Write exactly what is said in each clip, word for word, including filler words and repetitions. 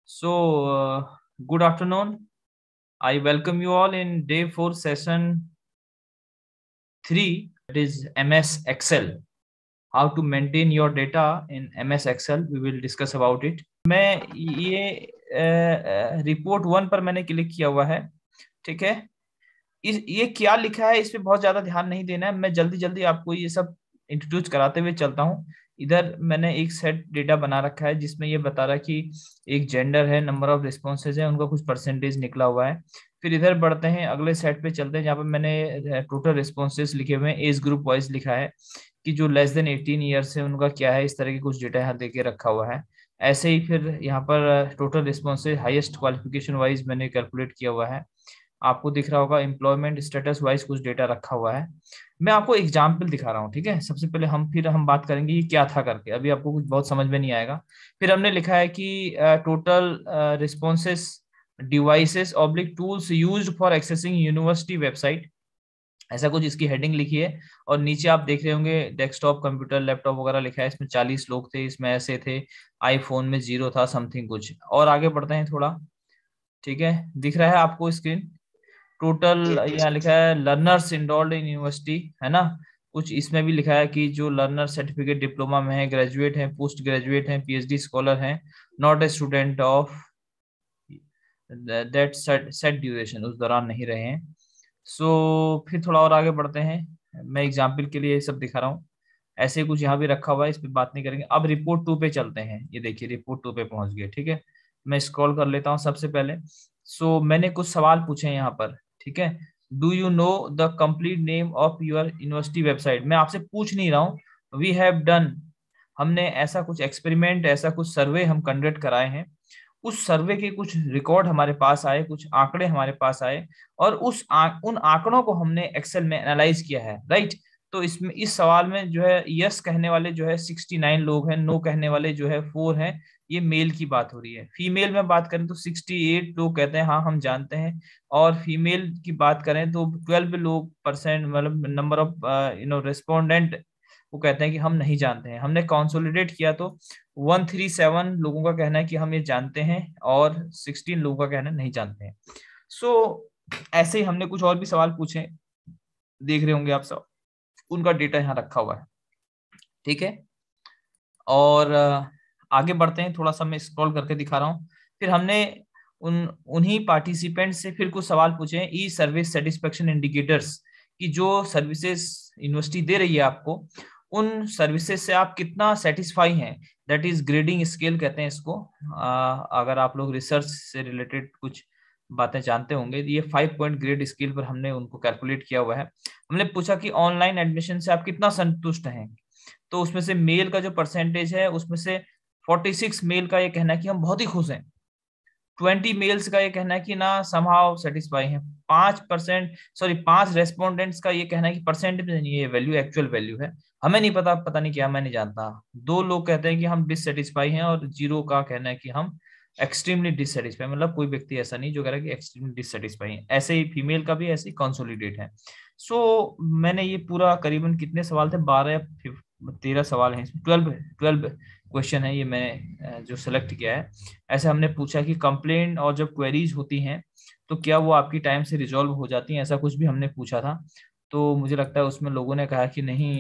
So, uh, good afternoon. I welcome you all in day four session three. It is M S Excel. How to maintain your data in M S Excel. We will discuss about it. मैं ये report one पर मैंने click किया हुआ है, ठीक है। इस ये क्या लिखा है इस पे बहुत ज्यादा ध्यान नहीं देना है। मैं जल्दी जल्दी आपको ये सब इंट्रोड्यूस कराते हुए चलता हूँ। इधर मैंने एक सेट डेटा बना रखा है जिसमें ये बता रहा है कि एक जेंडर है, नंबर ऑफ रिस्पॉन्सेज है, उनका कुछ परसेंटेज निकला हुआ है। फिर इधर बढ़ते हैं, अगले सेट पे चलते हैं जहाँ पे मैंने टोटल रिस्पॉन्सेज लिखे हुए हैं, एज ग्रुप वाइज लिखा है कि जो लेस देन एटीन ईयर्स है उनका क्या है। इस तरह की कुछ डेटा यहाँ दे के रखा हुआ है। ऐसे ही फिर यहाँ पर total responses highest qualification wise मैंने कैलकुलेट किया हुआ है। आपको दिख रहा होगा एम्प्लॉयमेंट स्टेटस वाइज कुछ डेटा रखा हुआ है। मैं आपको एग्जाम्पल दिखा रहा हूँ, ठीक है। सबसे पहले हम फिर हम बात करेंगे ये क्या था करके, अभी आपको कुछ बहुत समझ में नहीं आएगा। फिर हमने लिखा है कि total responses devices oblique tools used for accessing university website, ऐसा कुछ इसकी हेडिंग लिखी है। और नीचे आप देख रहे होंगे डेस्कटॉप, कंप्यूटर, लैपटॉप वगैरह लिखा है। इसमें चालीस लोग थे, इसमें ऐसे थे, आईफोन में जीरो था, समथिंग कुछ। और आगे बढ़ते हैं थोड़ा, ठीक है। दिख रहा है आपको स्क्रीन। टोटल यहाँ लिखा है लर्नर्स इनरोल्ड इन यूनिवर्सिटी, है ना। कुछ इसमें भी लिखा है कि जो लर्नर सर्टिफिकेट डिप्लोमा में है, ग्रेजुएट है, पोस्ट ग्रेजुएट है, पीएचडी स्कॉलर है, not a student of that set duration, उस दौरान नहीं रहे हैं। सो so, फिर थोड़ा और आगे बढ़ते हैं। मैं एग्जाम्पल के लिए ये सब दिखा रहा हूँ। ऐसे कुछ यहाँ भी रखा हुआ है, इस पे बात नहीं करेंगे। अब रिपोर्ट टू पे चलते हैं। ये देखिए रिपोर्ट टू पे पहुंच गए, ठीक है। मैं स्क्रॉल कर लेता हूँ सबसे पहले। सो so, मैंने कुछ सवाल पूछे हैं यहाँ पर, ठीक है। Do you know the complete name of your university website. मैं आपसे पूछ नहीं रहा हूँ, वी हैव डन, हमने ऐसा कुछ एक्सपेरिमेंट, ऐसा कुछ सर्वे हम कंडक्ट कराए हैं। उस सर्वे के कुछ रिकॉर्ड हमारे पास आए, कुछ आंकड़े हमारे पास आए, और उस आ, उन आंकड़ों को हमने एक्सेल में एनालाइज किया है, राइट। तो इसमें इस सवाल में जो है यस कहने वाले जो है सिक्सटी नाइन लोग हैं, नो कहने वाले जो है फोर हैं। ये मेल की बात हो रही है। फीमेल में बात करें तो सिक्सटी एट लोग कहते हैं हाँ हम जानते हैं। और फीमेल की बात करें तो ट्वेल्व लोग परसेंट, मतलब number of you know respondent, वो कहते हैं कि हम नहीं जानते हैं। हमने कंसोलिडेट किया तो वन थ्री सेवन लोगों का कहना है कि हम ये जानते हैं, और सिक्सटीन लोगों का कहना है नहीं जानते हैं। सो so, ऐसे ही हमने कुछ और भी सवाल पूछे, देख रहे होंगे आप सब, उनका डेटा यहाँ रखा हुआ है, ठीक है। और आगे बढ़ते हैं, थोड़ा सा मैं स्क्रॉल करके दिखा रहा हूँ। फिर हमने उन उन्हीं पार्टिसिपेंट से फिर कुछ सवाल पूछे हैं, ई सर्विस सेटिस्फेक्शन इंडिकेटर्स, कि जो सर्विसेज यूनिवर्सिटी दे रही है आपको, उन सर्विसेज से आप कितना सेटिस्फाई हैं। दैट इज ग्रेडिंग स्केल कहते हैं इसको। आ, अगर आप लोग रिसर्च से रिलेटेड कुछ बातें जानते होंगे, ये फाइव पॉइंट ग्रेड स्केल पर हमने उनको कैलकुलेट किया हुआ है। हमने पूछा कि ऑनलाइन एडमिशन से आप कितना संतुष्ट हैं। तो उसमें से मेल का जो परसेंटेज है, उसमें से फोर्टी सिक्स मेल का ये कहना है कि हम बहुत ही खुश हैं। ट्वेंटी मेल्स का ये कहना है कि ना समहाउ सेटिस्फाई है। पांच परसेंट सॉरी पांच रेस्पोंडेंट्स का ये कहना है कि परसेंटेज नहीं, ये वैल्यू एक्चुअल वैल्यू है, हमें नहीं पता, पता नहीं क्या, मैं नहीं जानता। दो लोग कहते हैं कि हम डिससेटिस्फाई हैं, और जीरो का कहना है कि हम एक्सट्रीमली डिससेटिस्फाई, मतलब कोई व्यक्ति ऐसा नहीं जो कह रहा है कि एक्सट्रीमली डिससेटिस्फाई है। ऐसे ही फीमेल का भी ऐसे ही कंसोलिडेट है। सो so, मैंने ये पूरा करीबन कितने सवाल थे, बारह या तेरह सवाल हैं इसमें, ट्वेल्व ट्वेल्व क्वेश्चन है ये मैंने जो सेलेक्ट किया है। ऐसे हमने पूछा कि कंप्लेंट और जब क्वेरीज होती हैं तो क्या वो आपकी टाइम से रिजॉल्व हो जाती हैं, ऐसा कुछ भी हमने पूछा था। तो मुझे लगता है उसमें लोगों ने कहा कि नहीं,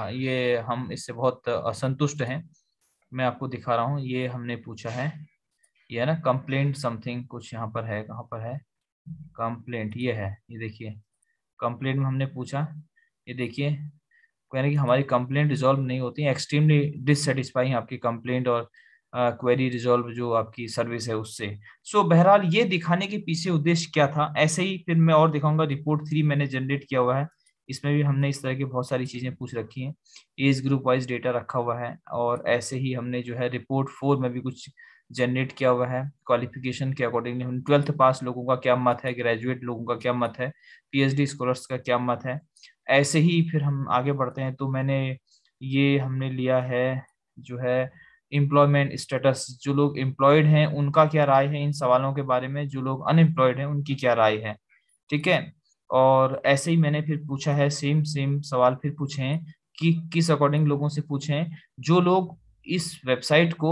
ये हम इससे बहुत असंतुष्ट हैं। मैं आपको दिखा रहा हूँ, ये हमने पूछा है, ये है ना कंप्लेंट समथिंग कुछ, यहाँ पर है, कहाँ पर है कंप्लेंट, ये है, ये देखिए कंप्लेंट में हमने पूछा, ये देखिए यानी कि हमारी कंप्लेंट रिजॉल्व नहीं होती है, एक्सट्रीमली डिससेटिस्फाइंग आपकी कंप्लेंट और क्वेरी रिजॉल्व जो आपकी सर्विस है उससे। सो so, बहरहाल ये दिखाने के पीछे उद्देश्य क्या था। ऐसे ही फिर मैं और दिखाऊंगा, रिपोर्ट थ्री मैंने जनरेट किया हुआ है, इसमें भी हमने इस तरह की बहुत सारी चीजें पूछ रखी हैं, एज ग्रुप वाइज डेटा रखा हुआ है। और ऐसे ही हमने जो है रिपोर्ट फोर में भी कुछ जनरेट किया हुआ है, क्वालिफिकेशन के अकॉर्डिंगली हम ट्वेल्थ पास लोगों का क्या मत है, ग्रेजुएट लोगों का क्या मत है, पीएचडी स्कॉलर्स का क्या मत है। ऐसे ही फिर हम आगे बढ़ते हैं, तो मैंने ये हमने लिया है जो है एम्प्लॉयमेंट स्टेटस, जो लोग एम्प्लॉयड हैं उनका क्या राय है इन सवालों के बारे में, जो लोग अनएम्प्लॉयड हैं उनकी क्या राय है, ठीक है। और ऐसे ही मैंने फिर पूछा है, सेम सेम सवाल फिर पूछे हैं कि किस अकॉर्डिंग लोगों से पूछे हैं जो लोग इस वेबसाइट को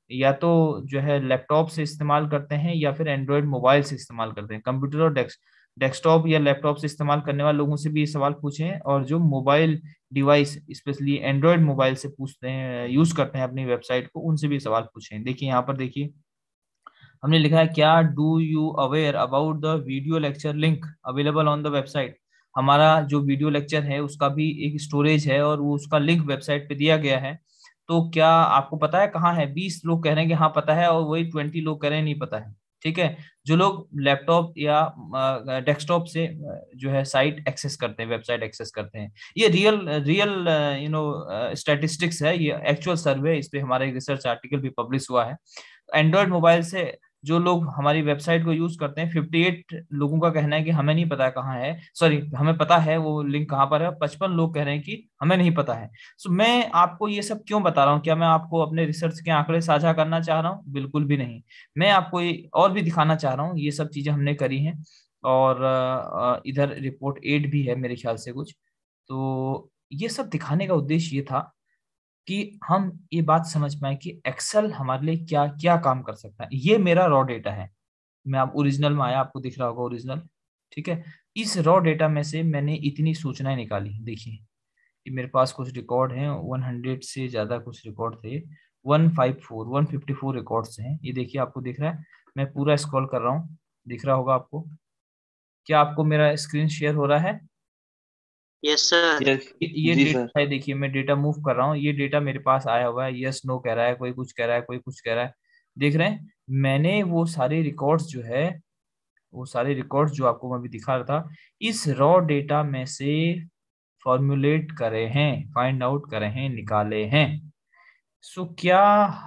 या तो जो है लैपटॉप से इस्तेमाल करते हैं या फिर एंड्रॉयड मोबाइल से इस्तेमाल करते हैं। कंप्यूटर और डेस्क डेस्कटॉप या लैपटॉप से इस्तेमाल करने वाले लोगों से भी ये सवाल पूछें, और जो mobile device specially Android mobile से पूछते हैं, यूज करते हैं अपनी वेबसाइट को, उनसे भी सवाल पूछें। देखिए यहाँ पर देखिए हमने लिखा है, क्या do you aware about the video lecture link available on the website. हमारा जो वीडियो लेक्चर है उसका भी एक स्टोरेज है और वो उसका लिंक वेबसाइट पे दिया गया है। तो क्या आपको पता है कहाँ है? बीस लोग कह रहे हैं कि हाँ पता है, और वही ट्वेंटी लोग कह रहे हैं नहीं पता है। ठीक है, जो लोग लैपटॉप या डेस्कटॉप से अ, जो है साइट एक्सेस करते हैं, वेबसाइट एक्सेस करते हैं, ये real real you know statistics है, ये एक्चुअल सर्वे, इस पे हमारा एक रिसर्च आर्टिकल भी पब्लिश हुआ है। एंड्रॉयड मोबाइल से जो लोग हमारी वेबसाइट को यूज करते हैं, अट्ठावन लोगों का कहना है कि हमें नहीं पता कहाँ है, सॉरी हमें पता है वो लिंक कहाँ पर है, पचपन लोग कह रहे हैं कि हमें नहीं पता है। सो मैं आपको ये सब क्यों बता रहा हूँ? क्या मैं आपको अपने रिसर्च के आंकड़े साझा करना चाह रहा हूँ? बिल्कुल भी नहीं। मैं आपको ये और भी दिखाना चाह रहा हूँ, ये सब चीजें हमने करी हैं। और अ, इधर रिपोर्ट एट भी है मेरे ख्याल से कुछ। तो ये सब दिखाने का उद्देश्य ये था कि हम ये बात समझ पाए कि एक्सेल हमारे लिए क्या क्या काम कर सकता है। ये मेरा रॉ डेटा है, मैं आप ओरिजिनल में आया, आपको दिख रहा होगा ओरिजिनल। ठीक है, इस रॉ डेटा में से मैंने इतनी सूचनाएं निकाली। देखिए ये मेरे पास कुछ रिकॉर्ड हैं, हंड्रेड से ज्यादा कुछ रिकॉर्ड थे, one five four one fifty four records हैं। ये देखिए आपको दिख रहा है, मैं पूरा स्क्रॉल कर रहा हूँ, दिख रहा होगा आपको। क्या आपको मेरा स्क्रीन शेयर हो रहा है? Yes sir. यस, ये जी सर। डेटा है, देखिए मैं डेटा मूव कर रहा हूँ, ये डेटा मेरे पास आया हुआ है, यस नो कह रहा है, कोई कुछ कह रहा है, कोई कुछ कह रहा है। देख रहे हैं, मैंने वो सारे रिकॉर्ड्स जो है, वो सारे रिकॉर्ड्स जो आपको मैं अभी दिखा रहा था, इस रॉ डेटा में से फॉर्मुलेट करे हैं, फाइंड आउट करे हैं, निकाले हैं। सो क्या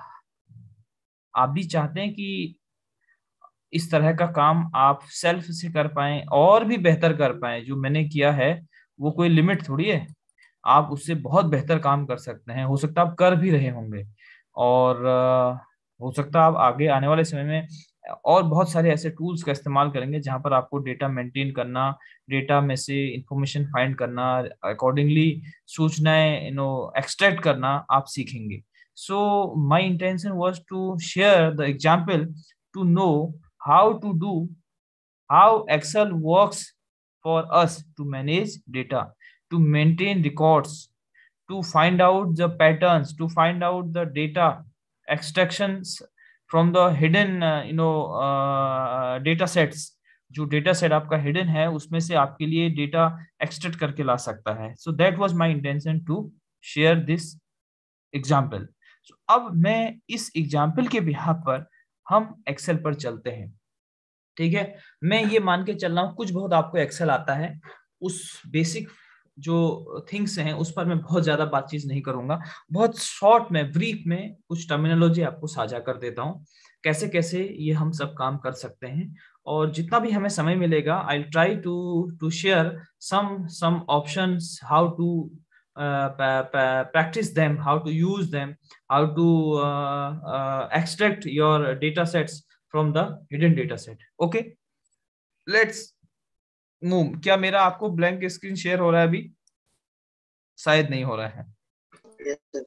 आप भी चाहते हैं कि इस तरह का काम आप सेल्फ से कर पाएं और भी बेहतर कर पाएं? जो मैंने किया है वो कोई लिमिट थोड़ी है, आप उससे बहुत बेहतर काम कर सकते हैं। हो सकता है आप कर भी रहे होंगे, और अ, हो सकता है आप आगे आने वाले समय में और बहुत सारे ऐसे टूल्स का इस्तेमाल करेंगे जहां पर आपको डेटा मेंटेन करना, डेटा में से इंफॉर्मेशन फाइंड करना, अकॉर्डिंगली सूचनाएं यू नो एक्सट्रैक्ट करना आप सीखेंगे। So my intention was to share the example to know how to do, how Excel works for us to manage data, to maintain records, to find out the patterns, to find out the data extractions from the hidden uh, you know uh, data sets। जो data set आपका hidden है उसमें से आपके लिए data extract करके ला सकता है। So that was my intention to share this example. अब मैं इस एग्जाम्पल के बिहाफ पर हम एक्सेल पर चलते हैं। ठीक है, मैं ये मान के चल रहा हूँ कुछ बहुत आपको एक्सेल आता है, उस बेसिक जो थिंग्स हैं उस पर मैं बहुत ज्यादा बातचीत नहीं करूंगा। बहुत शॉर्ट में, ब्रीफ में कुछ टर्मिनोलॉजी आपको साझा कर देता हूँ, कैसे कैसे ये हम सब काम कर सकते हैं। और जितना भी हमें समय मिलेगा, I try to to share some some options, how to practice them, how to use them, how to uh, uh, extract your data sets from the hidden data set। okay, let's move। क्या मेरा आपको blank screen share हो रहा है अभी? शायद नहीं हो रहा है। Yes sir.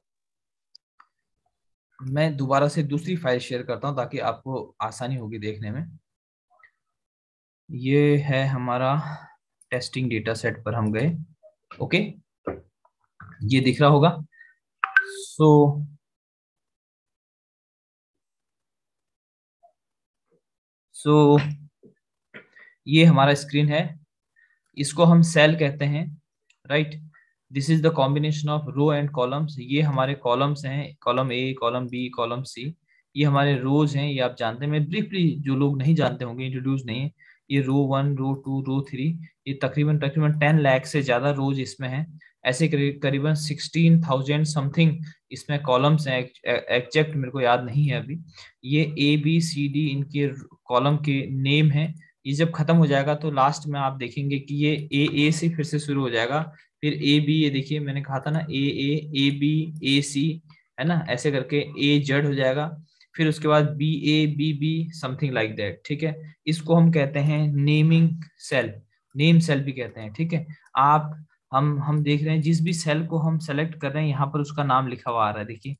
मैं दोबारा से दूसरी फाइल शेयर करता हूं ताकि आपको आसानी होगी देखने में। ये है हमारा टेस्टिंग डेटा सेट पर हम गए। ओके, ये दिख रहा होगा। सो सो ये हमारा स्क्रीन है, इसको हम सेल कहते हैं, right. This is the combination of row and columns. ये हमारे कॉलम्स हैं, column A, column B, column C. ये हमारे रोज हैं, ये आप जानते हैं। मैं ब्रीफली, जो लोग नहीं जानते होंगे, इंट्रोड्यूस नहीं है, ये row one, row two, row three, ये तकरीबन तकरीबन टेन लाख से ज्यादा रोज इसमें हैं। ऐसे करीब करीबन सिक्सटीन थाउजेंड समथिंग इसमें कॉलम्स हैं, एग्जैक्ट मेरे को याद नहीं है अभी। ये ए बी सी डी इनके कॉलम के नेम हैं। ये जब खत्म हो जाएगा तो लास्ट में आप देखेंगे कि ये ए ए से फिर से शुरू हो जाएगा, फिर ए बी, ये देखिए मैंने कहा था ना, ए ए ए बी ए सी, है ना, ऐसे करके ए जेड हो जाएगा, फिर उसके बाद B A B B something like that. ठीक है, इसको हम कहते हैं नेमिंग सेल, नेम सेल भी कहते हैं। ठीक है, आप हम हम देख रहे हैं जिस भी सेल को हम सेलेक्ट कर रहे हैं यहाँ पर उसका नाम लिखा हुआ आ रहा है, देखिए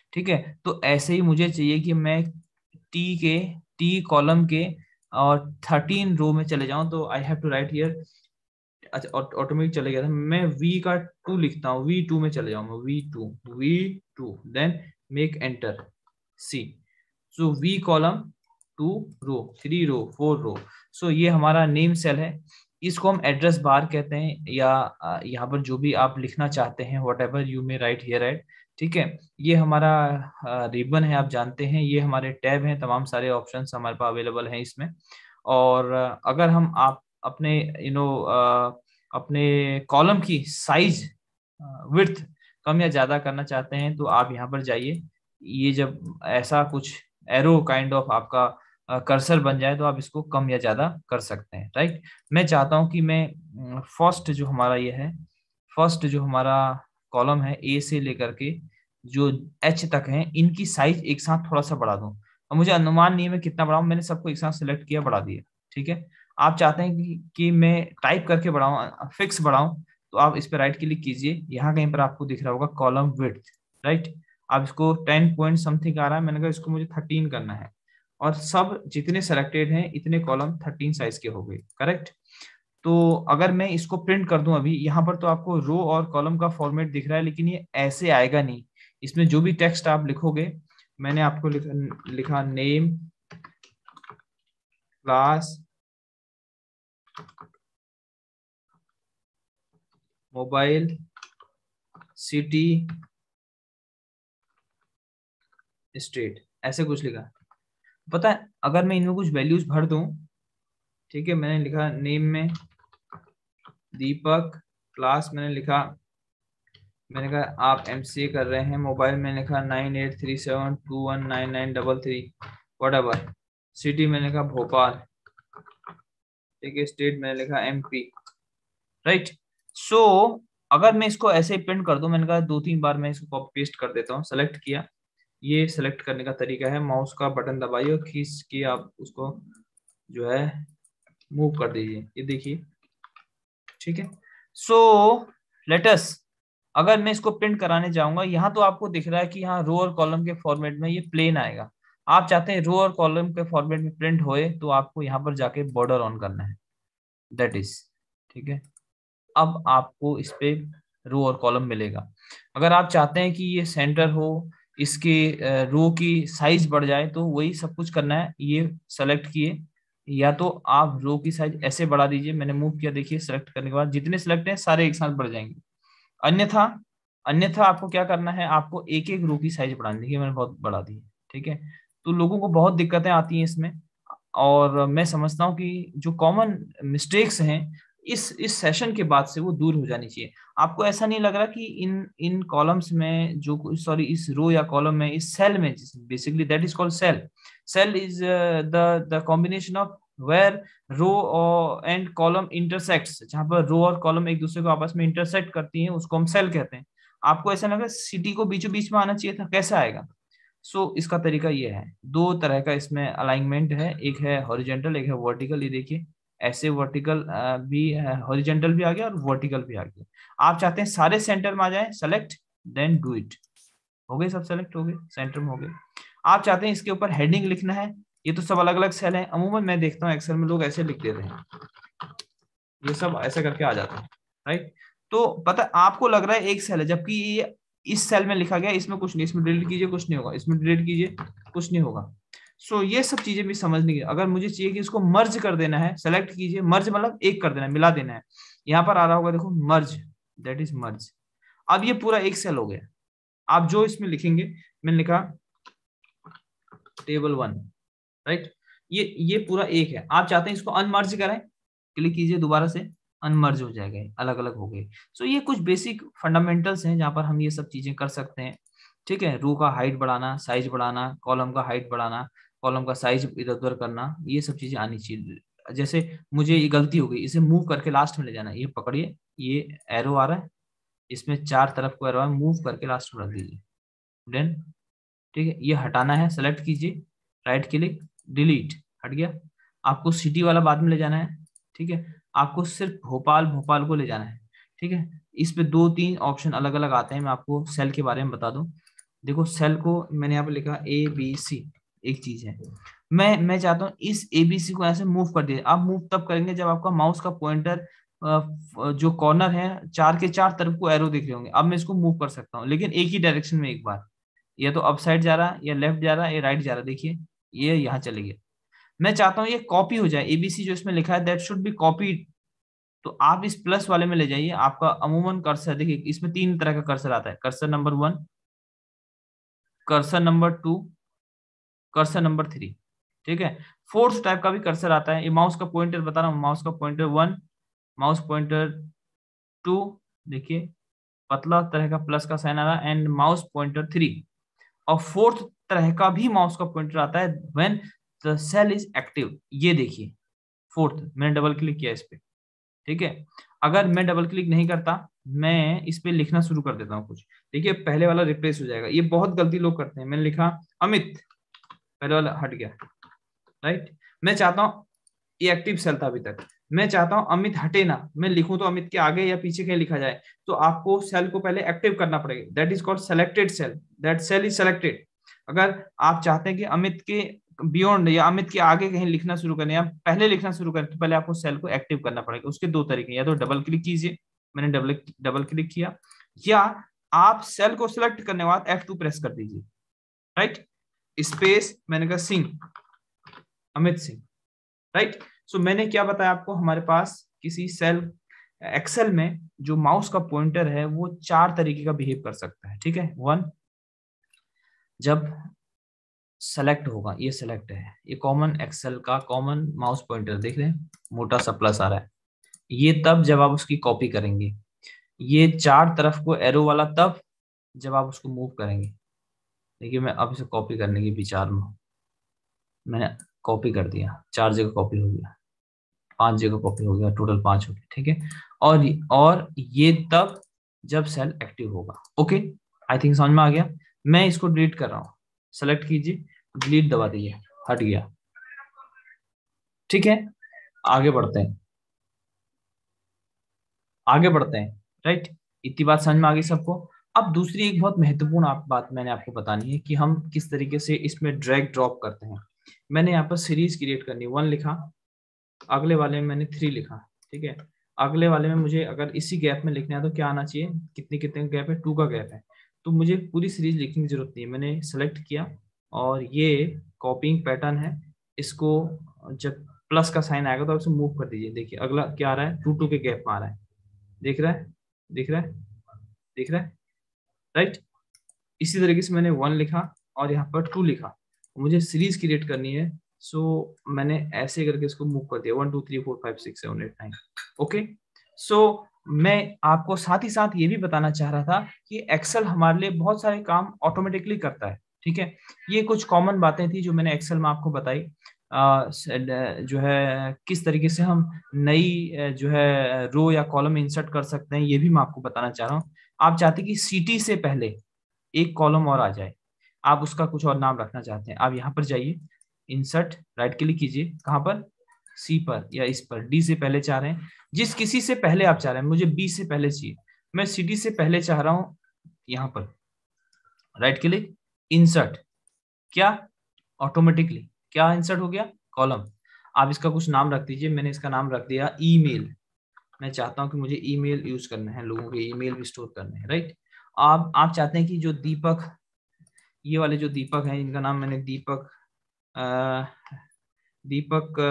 ठीक है, तो ऐसे ही मुझे चाहिए कि मैं टी के टी कॉलम के और थर्टीन रो में चले जाऊं, तो I have to write here, अच्छा ऑटोमेटिक चले गया था, मैं वी का टू लिखता हूँ, वी टू में चले जाऊंगा, V two V two then make enter C. So V column, two row, three row, four row. सो ये हमारा नेम सेल है, इसको हम एड्रेस बार कहते हैं, या अ, यहाँ पर जो भी आप लिखना चाहते हैं whatever you may write here right. ठीक है, ये हमारा रिबन है, आप जानते हैं, ये हमारे टैब हैं, तमाम सारे ऑप्शंस हमारे पास अवेलेबल हैं इसमें। और अ, अगर हम आप अपने यू नो अपने कॉलम की साइज विड्थ कम या ज्यादा करना चाहते हैं, तो आप यहाँ पर जाइए, ये जब ऐसा कुछ एरो काइंड ऑफ आपका कर्सर बन जाए तो आप इसको कम या ज्यादा कर सकते हैं, राइट। मैं चाहता हूं कि मैं फर्स्ट जो हमारा ये है, फर्स्ट जो हमारा कॉलम है ए से लेकर के जो एच तक है, इनकी साइज एक साथ थोड़ा सा बढ़ा दूं। और मुझे अनुमान नहीं है मैं कितना बढ़ाऊं, मैंने सबको एक साथ सिलेक्ट किया, बढ़ा दिया। ठीक है, आप चाहते हैं कि, कि मैं टाइप करके बढ़ाऊं, फिक्स बढ़ाऊं, तो आप इस पर राइट क्लिक कीजिए, यहाँ कहीं पर आपको दिख रहा होगा कॉलम विड्थ, राइट। आप इसको टेन पॉइंट समथिंग आ रहा है, मैंने कहा इसको मुझे थर्टीन करना है, और सब जितने सेलेक्टेड हैं इतने कॉलम थर्टीन साइज के हो गए, करेक्ट। तो अगर मैं इसको प्रिंट कर दूं अभी, यहाँ पर तो आपको रो और कॉलम का फॉर्मेट दिख रहा है, लेकिन ये ऐसे आएगा नहीं। इसमें जो भी टेक्स्ट आप लिखोगे, मैंने आपको लिखा, लिखा name, class, mobile, city, state, ऐसे कुछ लिखा। पता है, अगर मैं इनमें कुछ वैल्यूज भर दूं, ठीक है, मैंने लिखा नेम में दीपक, क्लास मैंने लिखा, मैंने कहा आप एमसीए कर रहे हैं, मोबाइल मैंने लिखा nine eight three seven two one nine nine double three whatever, city मैंने लिखा भोपाल, ठीक है, स्टेट मैंने लिखा एमपी, राइट। सो अगर मैं इसको ऐसे ही प्रिंट कर दूं, मैंने कहा दो तीन बार मैं इसको कॉपी पेस्ट कर देता हूँ, सेलेक्ट किया, ये सेलेक्ट करने का तरीका है, माउस का बटन दबाइए और खींच के आप उसको जो है मूव कर दीजिए, ये देखिए, ठीक है। सो लेटस, अगर मैं इसको प्रिंट कराने जाऊंगा, यहाँ तो आपको दिख रहा है कि यहाँ रो और कॉलम के फॉर्मेट में ये प्लेन आएगा। आप चाहते हैं रो और कॉलम के फॉर्मेट में प्रिंट होए, तो आपको यहाँ पर जाके बॉर्डर ऑन करना है, दैट इज, ठीक है। अब आपको इस पे रो और कॉलम मिलेगा। अगर आप चाहते हैं कि ये सेंटर हो, इसके रो की साइज बढ़ जाए, तो वही सब कुछ करना है, ये सेलेक्ट किए, या तो आप रो की साइज ऐसे बढ़ा दीजिए, मैंने मूव किया, देखिए सेलेक्ट करने के बाद जितने सेलेक्ट हैं सारे एक साथ बढ़ जाएंगे। अन्यथा अन्यथा आपको क्या करना है, आपको एक एक रो की साइज बढ़ानी, देखिए मैंने बहुत बढ़ा दी है, ठीक है। तो लोगों को बहुत दिक्कतें आती हैं इसमें, और मैं समझता हूँ कि जो कॉमन मिस्टेक्स हैं इस इस सेशन के बाद से वो दूर हो जानी चाहिए। आपको ऐसा नहीं लग रहा कि इन इन कॉलम्स में जो, सॉरी इस रो या कॉलम में, इस सेल में, basically that is called cell, cell is the the combination of where row and column intersects, जहां पर रो और कॉलम एक दूसरे को आपस में इंटरसेक्ट करती हैं, उसको हम सेल कहते हैं। आपको ऐसा लगा सिटी को बीचों बीच में आना चाहिए था, कैसे आएगा? सो so, इसका तरीका ये है, दो तरह का इसमें अलाइनमेंट है, एक है हॉरिजेंटल, एक है वर्टिकल। ये देखिए ऐसे वर्टिकल भी है, हॉरिजेंटल भी आ गया और वर्टिकल भी आ गया। आप चाहते हैं सारे सेंटर में आ जाए, सेलेक्ट देन डू इट, हो गए सब सेलेक्ट हो गए, सेंटर में हो गए। आप चाहते हैं इसके ऊपर हेडिंग लिखना है, ये तो सब अलग अलग सेल है, अमूमन मैं देखता हूँ एक्सेल में लोग ऐसे लिख देते हैं, ये सब ऐसे करके आ जाता है, राइट। तो पता आपको लग रहा है एक सेल है, जबकि ये इस सेल में लिखा गया, इसमें कुछ नहीं, इसमें डिलीट कीजिए कुछ नहीं होगा, इसमें डिलीट कीजिए कुछ नहीं होगा। सो so, ये सब चीजें भी समझने की, अगर मुझे चाहिए कि इसको मर्ज कर देना है, सेलेक्ट कीजिए, मर्ज मतलब एक कर देना है, मिला देना है, यहाँ पर आ रहा होगा देखो मर्ज, दैट इज मर्ज। अब ये पूरा एक सेल हो गया। आप जो इसमें लिखेंगे, मैंने लिखा टेबल वन, राइट, ये ये पूरा एक है। आप चाहते हैं इसको अनमर्ज करें, क्लिक कीजिए दोबारा से, अनमर्ज हो जाएगा, अलग अलग हो गए। सो ये कुछ बेसिक फंडामेंटल्स हैं जहां पर हम ये सब चीजें कर सकते हैं, ठीक है। रो का हाइट बढ़ाना, साइज बढ़ाना, कॉलम का हाइट बढ़ाना, कॉलम का साइज इधर उधर करना, ये सब चीजें आनी चाहिए। जैसे मुझे ये गलती हो गई, इसे मूव करके लास्ट में ले जाना, ये पकड़िए, ये एरो आ रहा है, इसमें चार तरफ को एरो है, मूव करके लास्ट में रख दीजिए, देन ठीक है। ये हटाना है, सेलेक्ट कीजिए, राइट क्लिक, डिलीट, हट गया। आपको सिटी वाला बाद में ले जाना है, ठीक है। आपको सिर्फ भोपाल भोपाल को ले जाना है, ठीक है। इस पे दो तीन ऑप्शन अलग अलग आते हैं, मैं आपको सेल के बारे में बता दूं। देखो सेल को मैंने यहाँ पे लिखा ए बी सी, एक चीज है। मैं मैं चाहता हूँ इस ए बी सी को ऐसे मूव कर दिए। आप मूव तब करेंगे जब आपका माउस का पॉइंटर जो कॉर्नर है चार के चार तरफ को एरो दिख रहे होंगे। अब मैं इसको मूव कर सकता हूँ, लेकिन एक ही डायरेक्शन में एक बार। या तो अप साइड जा रहा, या लेफ्ट जा रहा, या राइट जा रहा। देखिए ये यहाँ चले गया। मैं चाहता हूँ ये कॉपी हो जाए, एबीसी जो इसमें लिखा है दैट शुड बी कॉपीड। तो आप इस प्लस वाले में ले जाइए। आपका अमूमन कर्सर देखिए, इसमें तीन तरह का कर्सर आता है। Cursor number one, cursor number two, cursor number three. ठीक है, फोर्थ टाइप का भी कर्सर आता है। ये माउस का पॉइंटर बता रहा हूँ, माउस का pointer one, mouse pointer two, देखिए पतला तरह का प्लस का साइन आ रहा है, एंड माउस पॉइंटर थ्री। और फोर्थ तरह का भी माउस का पॉइंटर आता है when the cell is active. ये देखिए फोर्थ, मैंने डबल क्लिक किया इस पे। ठीक है, अगर मैं डबल क्लिक नहीं करता, मैं इस पे लिखना शुरू कर देता हूँ कुछ, देखिए पहले वाला रिप्लेस हो जाएगा। ये बहुत गलती लोग करते हैं। मैंने लिखा अमित, पहले वाला हट गया। राइट, मैं चाहता हूँ, ये एक्टिव सेल था अभी तक, मैं चाहता हूं अमित हटे ना। मैं लिखूं तो अमित के आगे या पीछे कहीं लिखा जाए, तो आपको सेल को पहले एक्टिव करना पड़ेगा। That is called selected cell, that cell is selected. अगर आप चाहते हैं कि अमित के बियॉन्ड या अमित के आगे कहीं लिखना शुरू करें या पहले लिखना शुरू करें, तो पहले आपको सेल को एक्टिव करना पड़ेगा। उसके दो तरीके, या तो डबल क्लिक कीजिए, मैंने डबल डबल क्लिक किया, या आप सेल को सिलेक्ट करने के बाद एफ टू प्रेस कर दीजिए। राइट, स्पेस, मैंने कहा सिंह, अमित सिंह। राइट, सो मैंने क्या बताया आपको, हमारे पास किसी सेल एक्सेल में जो माउस का पॉइंटर है वो चार तरीके का बिहेव कर सकता है। ठीक है, वन, जब सेलेक्ट होगा, ये सेलेक्ट है, ये कॉमन एक्सेल का कॉमन माउस पॉइंटर देख रहे हैं, मोटा सा प्लस आ रहा है। ये तब जब आप उसकी कॉपी करेंगे। ये चार तरफ को एरो वाला तब जब आप उसको मूव करेंगे। देखिए मैं अब इसे कॉपी करने के विचार में हूं, मैंने कॉपी कर दिया, चार जगह कॉपी हो गया, पांच जगह कॉपी हो गया, टोटल पांच हो गया। ठीक है, और और ये तब जब सेल एक्टिव होगा। ओके, आई थिंक समझ में आ गया। मैं इसको डिलीट कर रहा हूँ, सेलेक्ट कीजिए, डिलीट दबा दीजिए, हट गया। ठीक है, आगे बढ़ते हैं, आगे बढ़ते हैं। राइट, इतनी बात समझ में आ गई सबको। अब दूसरी एक बहुत महत्वपूर्ण आप बात मैंने आपको बतानी है कि हम किस तरीके से इसमें ड्रैग ड्रॉप करते हैं। मैंने यहाँ पर सीरीज क्रिएट करनी, वन लिखा, अगले वाले में मैंने थ्री लिखा। ठीक है, अगले वाले में मुझे अगर इसी गैप में लिखना है तो क्या आना चाहिए, कितने कितने का गैप है, टू का गैप है। तो मुझे पूरी सीरीज लिखने की जरूरत नहीं है, मैंने सेलेक्ट किया और ये कॉपिंग पैटर्न है। इसको जब प्लस का साइन आएगा तो आप इसे मूव कर दीजिए। देखिए अगला क्या आ रहा है, टू टू के गैप में आ रहा है, दिख रहा है, दिख रहा है, दिख रहा है। राइट, इसी तरीके से मैंने वन लिखा और यहाँ पर टू लिखा, मुझे सीरीज क्रिएट करनी है। सो so, मैंने ऐसे करके इसको मूव कर दिया, one two three four five six seven eight nine. Okay, so मैं आपको साथ ही साथ ये भी बताना चाह रहा था कि एक्सेल हमारे लिए बहुत सारे काम ऑटोमेटिकली करता है। ठीक है, ये कुछ कॉमन बातें थी जो मैंने एक्सेल में आपको बताई। आ, जो है किस तरीके से हम नई जो है रो या कॉलम इंसर्ट कर सकते हैं, ये भी मैं आपको बताना चाह रहा हूँ। आप चाहते कि सीटी से पहले एक कॉलम और आ जाए, आप उसका कुछ और नाम रखना चाहते हैं, आप यहाँ पर जाइए, इंसर्ट, राइट क्लिक कीजिए, कहाँ पर, सी पर या इस पर, डी से पहले चाह रहे हैं, जिस किसी से पहले आप चाह रहे हैं, मुझे बी से पहले चाहिए, मैं सी डी से पहले चाह रहा हूँ, यहाँ पर राइट क्लिक, इंसर्ट, क्या ऑटोमेटिकली क्या इंसर्ट हो गया, कॉलम। आप इसका कुछ नाम रख दीजिए, मैंने इसका नाम रख दिया ईमेल। मैं चाहता हूं कि मुझे ईमेल यूज करना है, लोगों के ईमेल भी स्टोर करने हैं। राइट, आप आप चाहते हैं कि जो दीपक, ये वाले जो दीपक हैं, इनका नाम मैंने दीपक आ, दीपक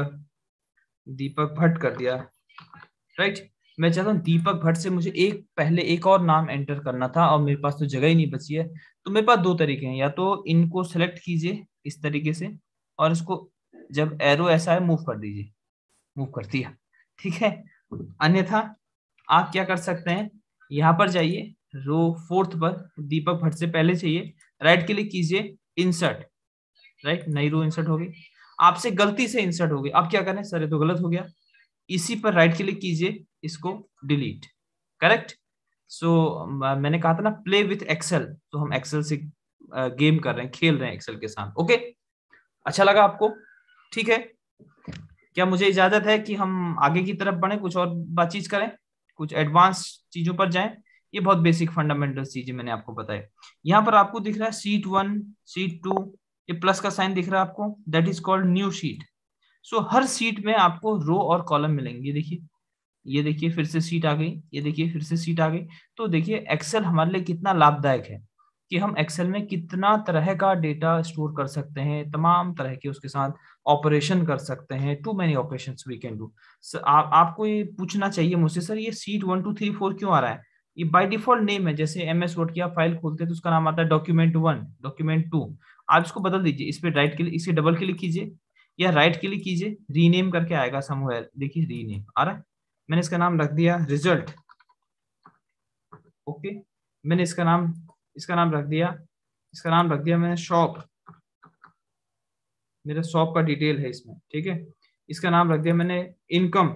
दीपक भट्ट कर दिया। राइट, मैं चाहता हूँ दीपक भट्ट से मुझे एक पहले एक और नाम एंटर करना था और मेरे पास तो जगह ही नहीं बची है। तो मेरे पास दो तरीके हैं, या तो इनको सेलेक्ट कीजिए इस तरीके से और इसको जब एरो ऐसा है मूव कर दीजिए, मूव कर दिया। ठीक है, अन्यथा आप क्या कर सकते हैं, यहाँ पर जाइए, रो फोर्थ पर, दीपक भट्ट से पहले चाहिए, राइट क्लिक कीजिए, इंसर्ट, राइट, नई रो इंसर्ट होगी, आपसे गलती से इंसर्ट हो गई, अब क्या करें सर, ये तो गलत हो गया, इसी पर राइट क्लिक कीजिए, इसको डिलीट, करेक्ट। सो मैंने कहा था ना प्ले विथ एक्सेल, तो हम एक्सेल से गेम कर रहे हैं, खेल रहे हैं एक्सेल के साथ। ओके, अच्छा लगा आपको, ठीक है, क्या मुझे इजाजत है कि हम आगे की तरफ बढ़े, कुछ और बातचीत करें, कुछ एडवांस चीजों पर जाएं, ये बहुत बेसिक फंडामेंटल चीजें मैंने आपको बताई। यहाँ पर आपको दिख रहा है सीट वन, सीट टू, ये प्लस का साइन दिख रहा है आपको, that is called new sheet. So हर सीट में आपको रो और कॉलम मिलेंगे। देखिए, ये देखिए फिर से सीट आ गई, ये देखिए फिर से सीट आ गई। तो देखिए एक्सेल हमारे लिए कितना लाभदायक है कि हम एक्सेल में कितना तरह का डेटा स्टोर कर सकते हैं, तमाम तरह के उसके साथ ऑपरेशन कर सकते हैं। Too many operations we can do. आप आपको ये पूछना चाहिए मुझसे, सर ये sheet one two three four क्यों आ रहा है? ये बाय डिफॉल्ट नेम है। जैसे एम एस वर्ड की आप फाइल खोलते हैं तो उसका नाम आता है डॉक्यूमेंट वन, डॉक्यूमेंट टू। आप इसको बदल दीजिए, इस पे राइट क्लिक, इसे डबल क्लिक कीजिए या राइट क्लिक कीजिए, रीनेम करके आएगा समवेयर। देखिए रीनेम आ रहा है। मैंने इसका नाम रख दिया रिजल्ट। ओके, मैंने इसका नाम इसका नाम रख दिया इसका नाम रख दिया मैंने शॉप। मेरा शॉप का डिटेल है इसमें, ठीक है। इसका नाम रख दिया मैंने इनकम,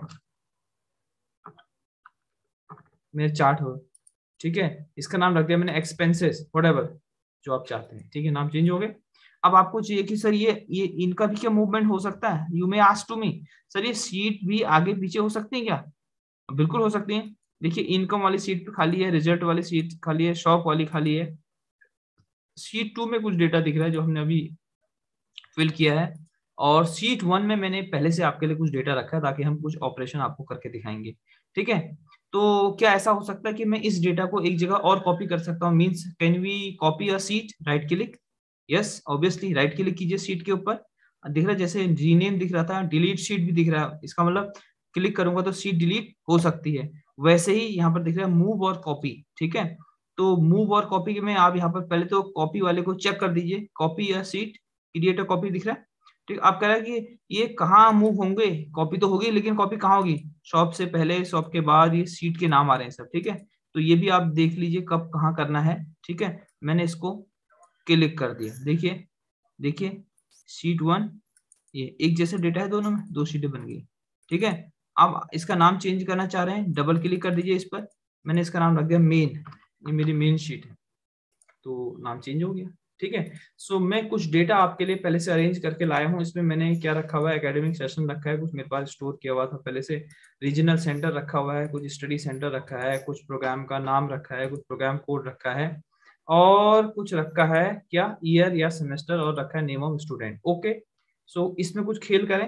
मेरे चार्ट हो, ठीक है। इसका नाम रख दिया मैंने एक्सपेंसेस, व्हाटएवर जो आप चाहते हैं, ठीक है। नाम चेंज हो गए। अब आपको चाहिए कि सर ये ये इनका भी क्या मूवमेंट हो सकता है? You may ask to me, sir ये सीट भी आगे पीछे हो सकती है क्या? बिल्कुल हो सकती है। देखिए इनकम वाली सीट खाली है, रिजल्ट वाली सीट खाली है, शॉप वाली खाली है। सीट टू में कुछ डेटा दिख रहा है जो हमने अभी फिल किया है, और सीट वन में मैंने पहले से आपके लिए कुछ डेटा रखा है ताकि हम कुछ ऑपरेशन आपको करके दिखाएंगे, ठीक है। तो क्या ऐसा हो सकता है कि मैं इस डेटा को एक जगह और कॉपी कर सकता हूँ? Means can we copy a sheet? Right click, yes obviously right click कीजिए सीट के ऊपर। दिख रहा है जैसे रीनेम दिख रहा था, डिलीट सीट भी दिख रहा है। इसका मतलब क्लिक करूंगा तो सीट डिलीट हो सकती है। वैसे ही यहाँ पर दिख रहा है मूव और कॉपी, ठीक है। तो मूव और कॉपी में आप यहाँ पर पहले तो कॉपी वाले को चेक कर दीजिए, कॉपी या सीट, क्रिएट अ कॉपी दिख रहा है, ठीक। आप कह रहे हैं कि ये कहाँ मूव होंगे? कॉपी तो होगी लेकिन कॉपी कहाँ होगी? शॉप से पहले, शॉप के बाद, ये सीट के नाम आ रहे हैं सब, ठीक है। तो ये भी आप देख लीजिए कब कहाँ करना है, ठीक है। मैंने इसको क्लिक कर दिया, देखिए देखिए सीट वन, ये एक जैसे डेटा है दोनों में, दो सीटें बन गई, ठीक है। अब इसका नाम चेंज करना चाह रहे हैं, डबल क्लिक कर दीजिए इस पर। मैंने इसका नाम रख दिया मेन, ये मेरी मेन शीट है, तो नाम चेंज हो गया, ठीक है। सो मैं कुछ डेटा आपके लिए पहले से अरेंज करके लाया हूँ। इसमें मैंने क्या रखा हुआ है, एकेडमिक सेशन रखा है, कुछ मेरे पास स्टोर किया हुआ था पहले से, रीजनल सेंटर रखा हुआ है, कुछ स्टडी सेंटर रखा है, कुछ प्रोग्राम का नाम रखा है, कुछ प्रोग्राम कोड रखा है, और कुछ रखा है क्या, ईयर या सेमेस्टर, और रखा है name of student. Okay, so इसमें कुछ खेल करें।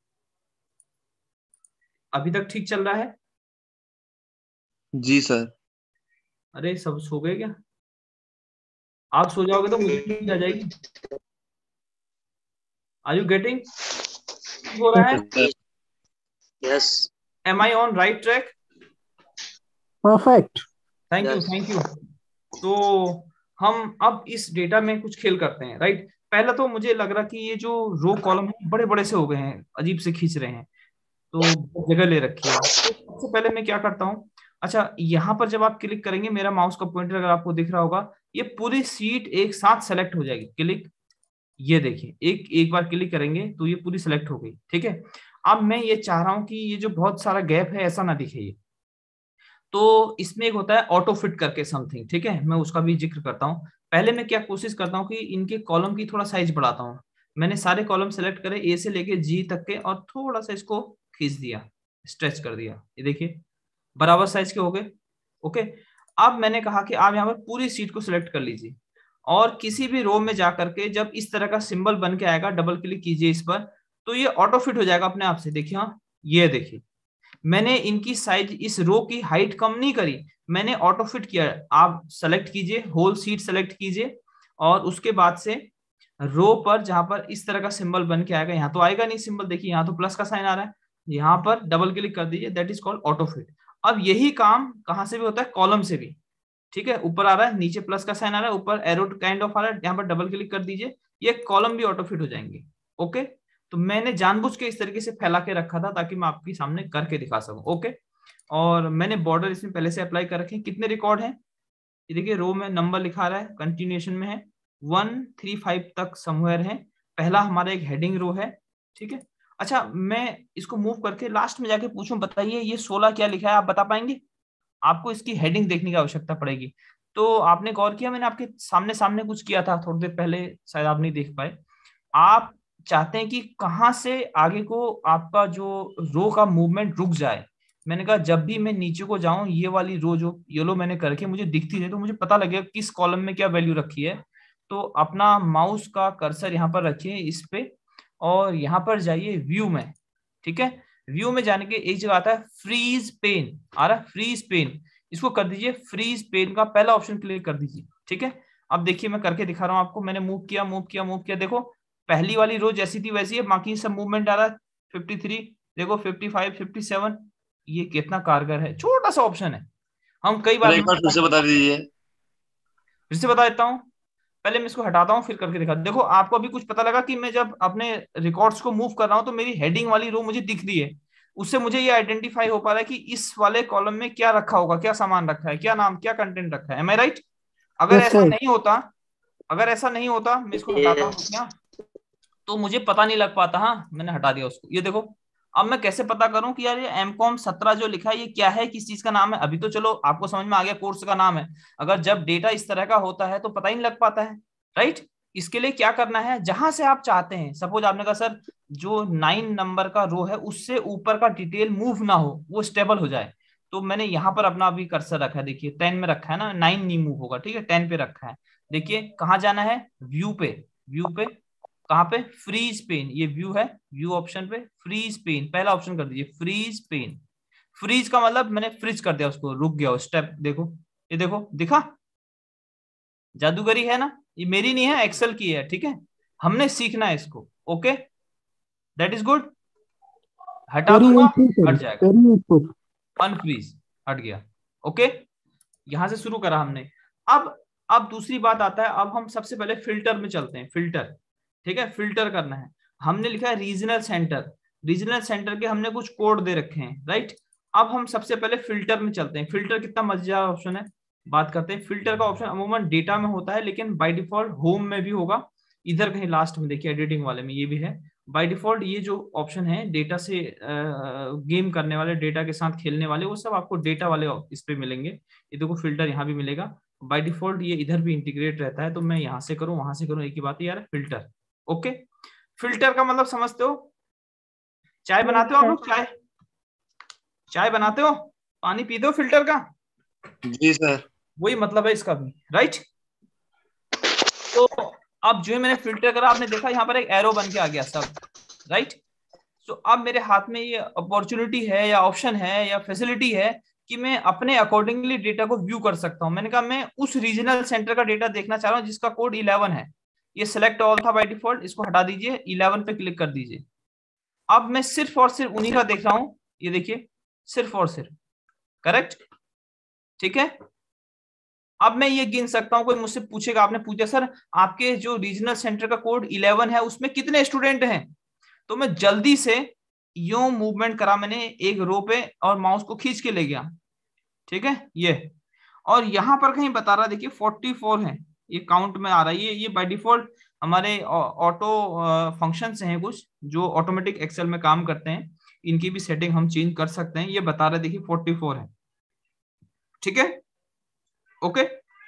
अभी तक ठीक चल रहा है? जी सर। अरे सब सो गए क्या? आप सो जाओगे तो मुझे नींद आ जाएगी। Are you getting? हो रहा है? Yes. Am I on right track? Perfect. Thank you, thank you. तो हम अब इस डेटा में कुछ खेल करते हैं, राइट। पहला तो मुझे लग रहा कि ये जो रो कॉलम है बड़े बड़े से हो गए हैं, अजीब से खींच रहे हैं, तो जगह ले रखी है। तो सबसे पहले मैं क्या करता हूँ, अच्छा यहाँ पर जब आप क्लिक करेंगे, मेरा माउस का पॉइंटर अगर आपको दिख रहा होगा, ये पूरी सीट एक साथ सेलेक्ट हो जाएगी। क्लिक, ये देखिए एक एक बार क्लिक करेंगे तो ये पूरी सेलेक्ट हो गई, ठीक है। अब मैं ये चाह रहा हूं कि ये जो बहुत सारा गैप है ऐसा ना दिखे ये, तो इसमें एक होता है ऑटो फिट करके समथिंग, ठीक है। मैं उसका भी जिक्र करता हूँ। पहले मैं क्या कोशिश करता हूँ कि इनके कॉलम की थोड़ा साइज बढ़ाता हूँ। मैंने सारे कॉलम सेलेक्ट करे ए से लेके जी तक के, और थोड़ा सा इसको खींच दिया, स्ट्रेच कर दिया, ये देखिए बराबर साइज के हो गए। ओके, अब मैंने कहा कि आप यहाँ पर पूरी सीट को सिलेक्ट कर लीजिए, और किसी भी रो में जाकर के जब इस तरह का सिंबल बन के आएगा, डबल क्लिक कीजिए इस पर, तो ये ऑटो फिट हो जाएगा अपने आप से। देखिए, हाँ ये देखिए, मैंने इनकी साइज, इस रो की हाइट कम नहीं करी, मैंने ऑटो फिट किया। आप सेलेक्ट कीजिए, होल सीट सेलेक्ट कीजिए, और उसके बाद से रो पर जहां पर इस तरह का सिंबल बन के आएगा, यहाँ तो आएगा नहीं सिंबल, देखिए यहाँ तो प्लस का साइन आ रहा है, यहाँ पर डबल क्लिक कर दीजिए, that is called auto fit. अब यही काम कहां से भी होता है, कॉलम से भी, ठीक है। ऊपर आ रहा है, नीचे प्लस का साइन आ रहा है, ऊपर एरो काइंड ऑफ आ रहा है, यहाँ पर डबल क्लिक कर दीजिए, ये कॉलम भी ऑटो फिट हो जाएंगे। ओके, तो मैंने जानबूझ के इस तरीके से फैला के रखा था ताकि मैं आपके सामने करके दिखा सकूं। ओके, और मैंने बॉर्डर इसमें पहले से अप्लाई कर रखे हैं। कितने रिकॉर्ड हैं, ये देखिए रो में नंबर लिखा रहा है, कंटिन्यूएशन में है, वन थ्री फाइव तक समवेयर है। पहला हमारा एक हेडिंग रो है, ठीक है। अच्छा, मैं इसको मूव करके लास्ट में जाके पूछूं, बताइए ये सोलह क्या लिखा है, आप बता पाएंगे? आपको इसकी हेडिंग देखने की आवश्यकता पड़ेगी। तो आपने गौर किया, मैंने आपके सामने सामने कुछ किया था थोड़ी देर पहले, शायद आप नहीं देख पाए। आप चाहते हैं कि कहां से आगे को आपका जो रो का मूवमेंट रुक जाए, मैंने कहा जब भी मैं नीचे को जाऊं ये वाली रो जो येलो मैंने करके मुझे दिखती है तो मुझे पता लगेगा किस कॉलम में क्या वैल्यू रखी है। तो अपना माउस का कर्सर यहाँ पर रखिए इस पे और यहाँ पर जाइए व्यू में। ठीक है, व्यू में जाने के एक जगह आता है फ्रीज पेन, आ रहा है फ्रीज पेन, इसको कर दीजिए फ्रीज पेन का पहला ऑप्शन क्लिक कर दीजिए। ठीक है, अब देखिए मैं करके दिखा रहा हूँ आपको, मैंने मूव किया मूव किया मूव किया, देखो पहली वाली रो जैसी थी वैसी है, बाकी सब मूवमेंट आ रहा है। फिफ्टी थ्री देखो, फिफ्टी फाइव, फिफ्टी सेवन, ये कितना कारगर है, छोटा सा ऑप्शन है। हम कई सर बार, एक बार फिर से बता दीजिए। फिर से बता देता हूँ, पहले मैं इसको हटाता हूँ फिर करके दिखा। देखो आपको अभी कुछ पता लगा कि मैं जब अपने रिकॉर्ड्स को मूव कर रहा हूँ तो मेरी हेडिंग वाली रो मुझे दिख रही है, उससे मुझे ये आइडेंटिफाई हो पा रहा है कि इस वाले कॉलम में क्या रखा होगा, क्या सामान रखा है, क्या नाम, क्या कंटेंट रखा है। Am I right? अगर यस ऐसा सर। नहीं होता, अगर ऐसा नहीं होता, मैं इसको हटाता हूँ क्या, तो मुझे पता नहीं लग पाता। हाँ मैंने हटा दिया उसको, ये देखो। अब मैं कैसे पता करूं कि यार ये एम कॉम सत्रह जो लिखा है ये क्या है, किस चीज का नाम है? अभी तो चलो आपको समझ में आ गया कोर्स का नाम है, अगर जब डेटा इस तरह का होता है तो पता ही नहीं लग पाता है, राइट? इसके लिए क्या करना है, जहां से आप चाहते हैं, सपोज आपने कहा सर जो नाइन नंबर का रो है उससे ऊपर का डिटेल मूव ना हो, वो स्टेबल हो जाए, तो मैंने यहाँ पर अपना अभी कर्सर रखा है, देखिए टेन में रखा है ना, नाइन नहीं मूव होगा, ठीक है, टेन पे रखा है। देखिए कहाँ जाना है, व्यू पे, व्यू पे कहाँ पे, फ्रीज पेन, ये व्यू है, व्यू ऑप्शन पे फ्रीज पेन पहला ऑप्शन कर दीजिए, फ्रीज पेन। फ्रीज का मतलब मैंने फ्रीज कर दिया उसको, रुक गया स्टेप, देखो ये देखो दिखा, जादूगरी है ना, ये मेरी नहीं है, एक्सेल की है, ठीक है, हमने सीखना है इसको। Okay, that is good. हटा दूंगा हट जाएगा, अनफ्रीज, हट गया। ओके, यहां से शुरू करा हमने। अब अब दूसरी बात आता है, अब हम सबसे पहले फिल्टर में चलते हैं, फिल्टर, ठीक है, फिल्टर करना है। हमने लिखा है रीजनल सेंटर, रीजनल सेंटर के हमने कुछ कोड दे रखे हैं, राइट? अब हम सबसे पहले फिल्टर में चलते हैं। फिल्टर कितना मजेदार ऑप्शन है, बात करते हैं। फिल्टर का ऑप्शन अमूमन डेटा में होता है, लेकिन बाय डिफॉल्ट होम में भी होगा, इधर कहीं लास्ट में देखिए एडिटिंग वाले में ये भी है। बाय डिफॉल्ट ये जो ऑप्शन है डेटा से गेम करने वाले, डेटा के साथ खेलने वाले, वो सब आपको डेटा वाले इस पे मिलेंगे। ये देखो फिल्टर यहाँ भी मिलेगा, बाय डिफॉल्ट ये इधर भी इंटीग्रेट रहता है, तो मैं यहाँ से करूँ वहां से करूँ एक ही बात है यार, फिल्टर। ओके, फिल्टर का मतलब समझते हो, चाय बनाते हो आप लोग, चाय चाय बनाते हो, पानी पीते हो फिल्टर का, जी सर। वही मतलब है इसका भी, राइट? तो अब जो मैंने फिल्टर करा, आपने देखा यहाँ पर एक एरो बन के आ गया सब, राइट? तो अब मेरे हाथ में ये अपॉर्चुनिटी है या ऑप्शन है या फैसिलिटी है कि मैं अपने अकॉर्डिंगली डेटा को व्यू कर सकता हूं। मैंने कहा मैं उस रीजनल सेंटर का डेटा देखना चाह रहा हूं जिसका कोड इलेवन है, ये सिलेक्ट ऑल था बाय डिफॉल्ट, इसको हटा दीजिए, इलेवन पे क्लिक कर दीजिए। अब मैं सिर्फ और सिर्फ उन्हीं का देख रहा हूं, ये देखिए सिर्फ और सिर्फ, करेक्ट, ठीक है। अब मैं ये गिन सकता हूं, कोई मुझसे पूछेगा, आपने पूछा सर आपके जो रीजनल सेंटर का कोड इलेवन है उसमें कितने स्टूडेंट हैं, तो मैं जल्दी से यूं मूवमेंट करा मैंने एक रो पे और माउस को खींच के ले गया, ठीक है ये, और यहां पर कहीं बता रहा देखिए फोर्टी फोर है, ये काउंट में आ रहा है, ये ये बाय डिफॉल्ट हमारे ऑटो फंक्शंस हैं कुछ जो ऑटोमेटिक एक्सेल में काम करते हैं, इनकी भी सेटिंग हम चेंज कर सकते हैं। ये बता रहा है देखिए फोर्टी फोर है, ठीक है, ओके।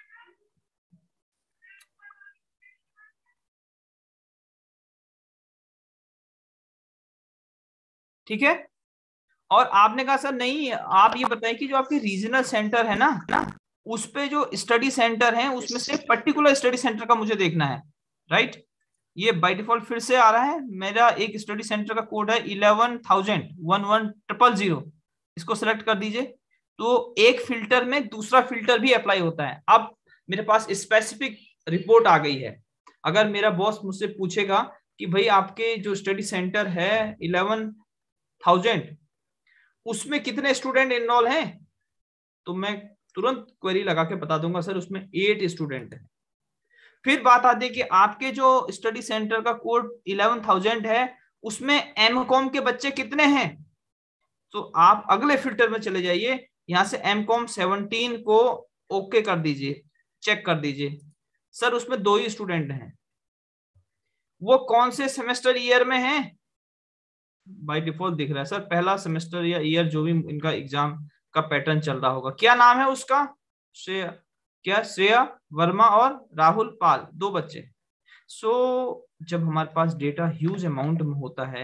ठीक है, और आपने कहा सर नहीं, आप ये बताइए कि जो आपके रीजनल सेंटर है ना ना उस पे जो स्टडी सेंटर है उसमें से पर्टिकुलर स्टडी सेंटर का मुझे देखना है, राइट? ये बाय डिफॉल्ट फिर से आ रहा है, मेरा एक स्टडी सेंटर का कोड है eleven thousand one one triple zero, इसको सेलेक्ट कर दीजिए। तो एक फिल्टर में दूसरा फिल्टर भी अप्लाई होता है। अब मेरे पास स्पेसिफिक रिपोर्ट आ गई है, अगर मेरा बॉस मुझसे पूछेगा कि भाई आपके जो स्टडी सेंटर है इलेवन थाउजेंड उसमें कितने स्टूडेंट इनरोल हैं, तो मैं तुरंत क्वेरी लगा के बता दूंगा सर उसमें एट स्टूडेंट है। फिर बात आती है कि आपके जो स्टडी सेंटर का कोड इलेवन थाउजेंड है उसमें एम कॉम के बच्चे कितने हैं, तो आप अगले फिल्टर में चले जाइए, यहां से एम कॉम सेवनटीन को ओके कर दीजिए, चेक कर दीजिए, सर उसमें दो ही स्टूडेंट हैं, वो कौन से सेमेस्टर ईयर में है, बाय डिफॉल्ट दिख रहा है सर पहला सेमेस्टर या ईयर, जो भी इनका एग्जाम का पैटर्न चल रहा होगा। क्या नाम है उसका, श्रेया, क्या श्रेया वर्मा और राहुल पाल, दो बच्चे। सो so, जब हमारे पास डेटा ह्यूज अमाउंट में होता है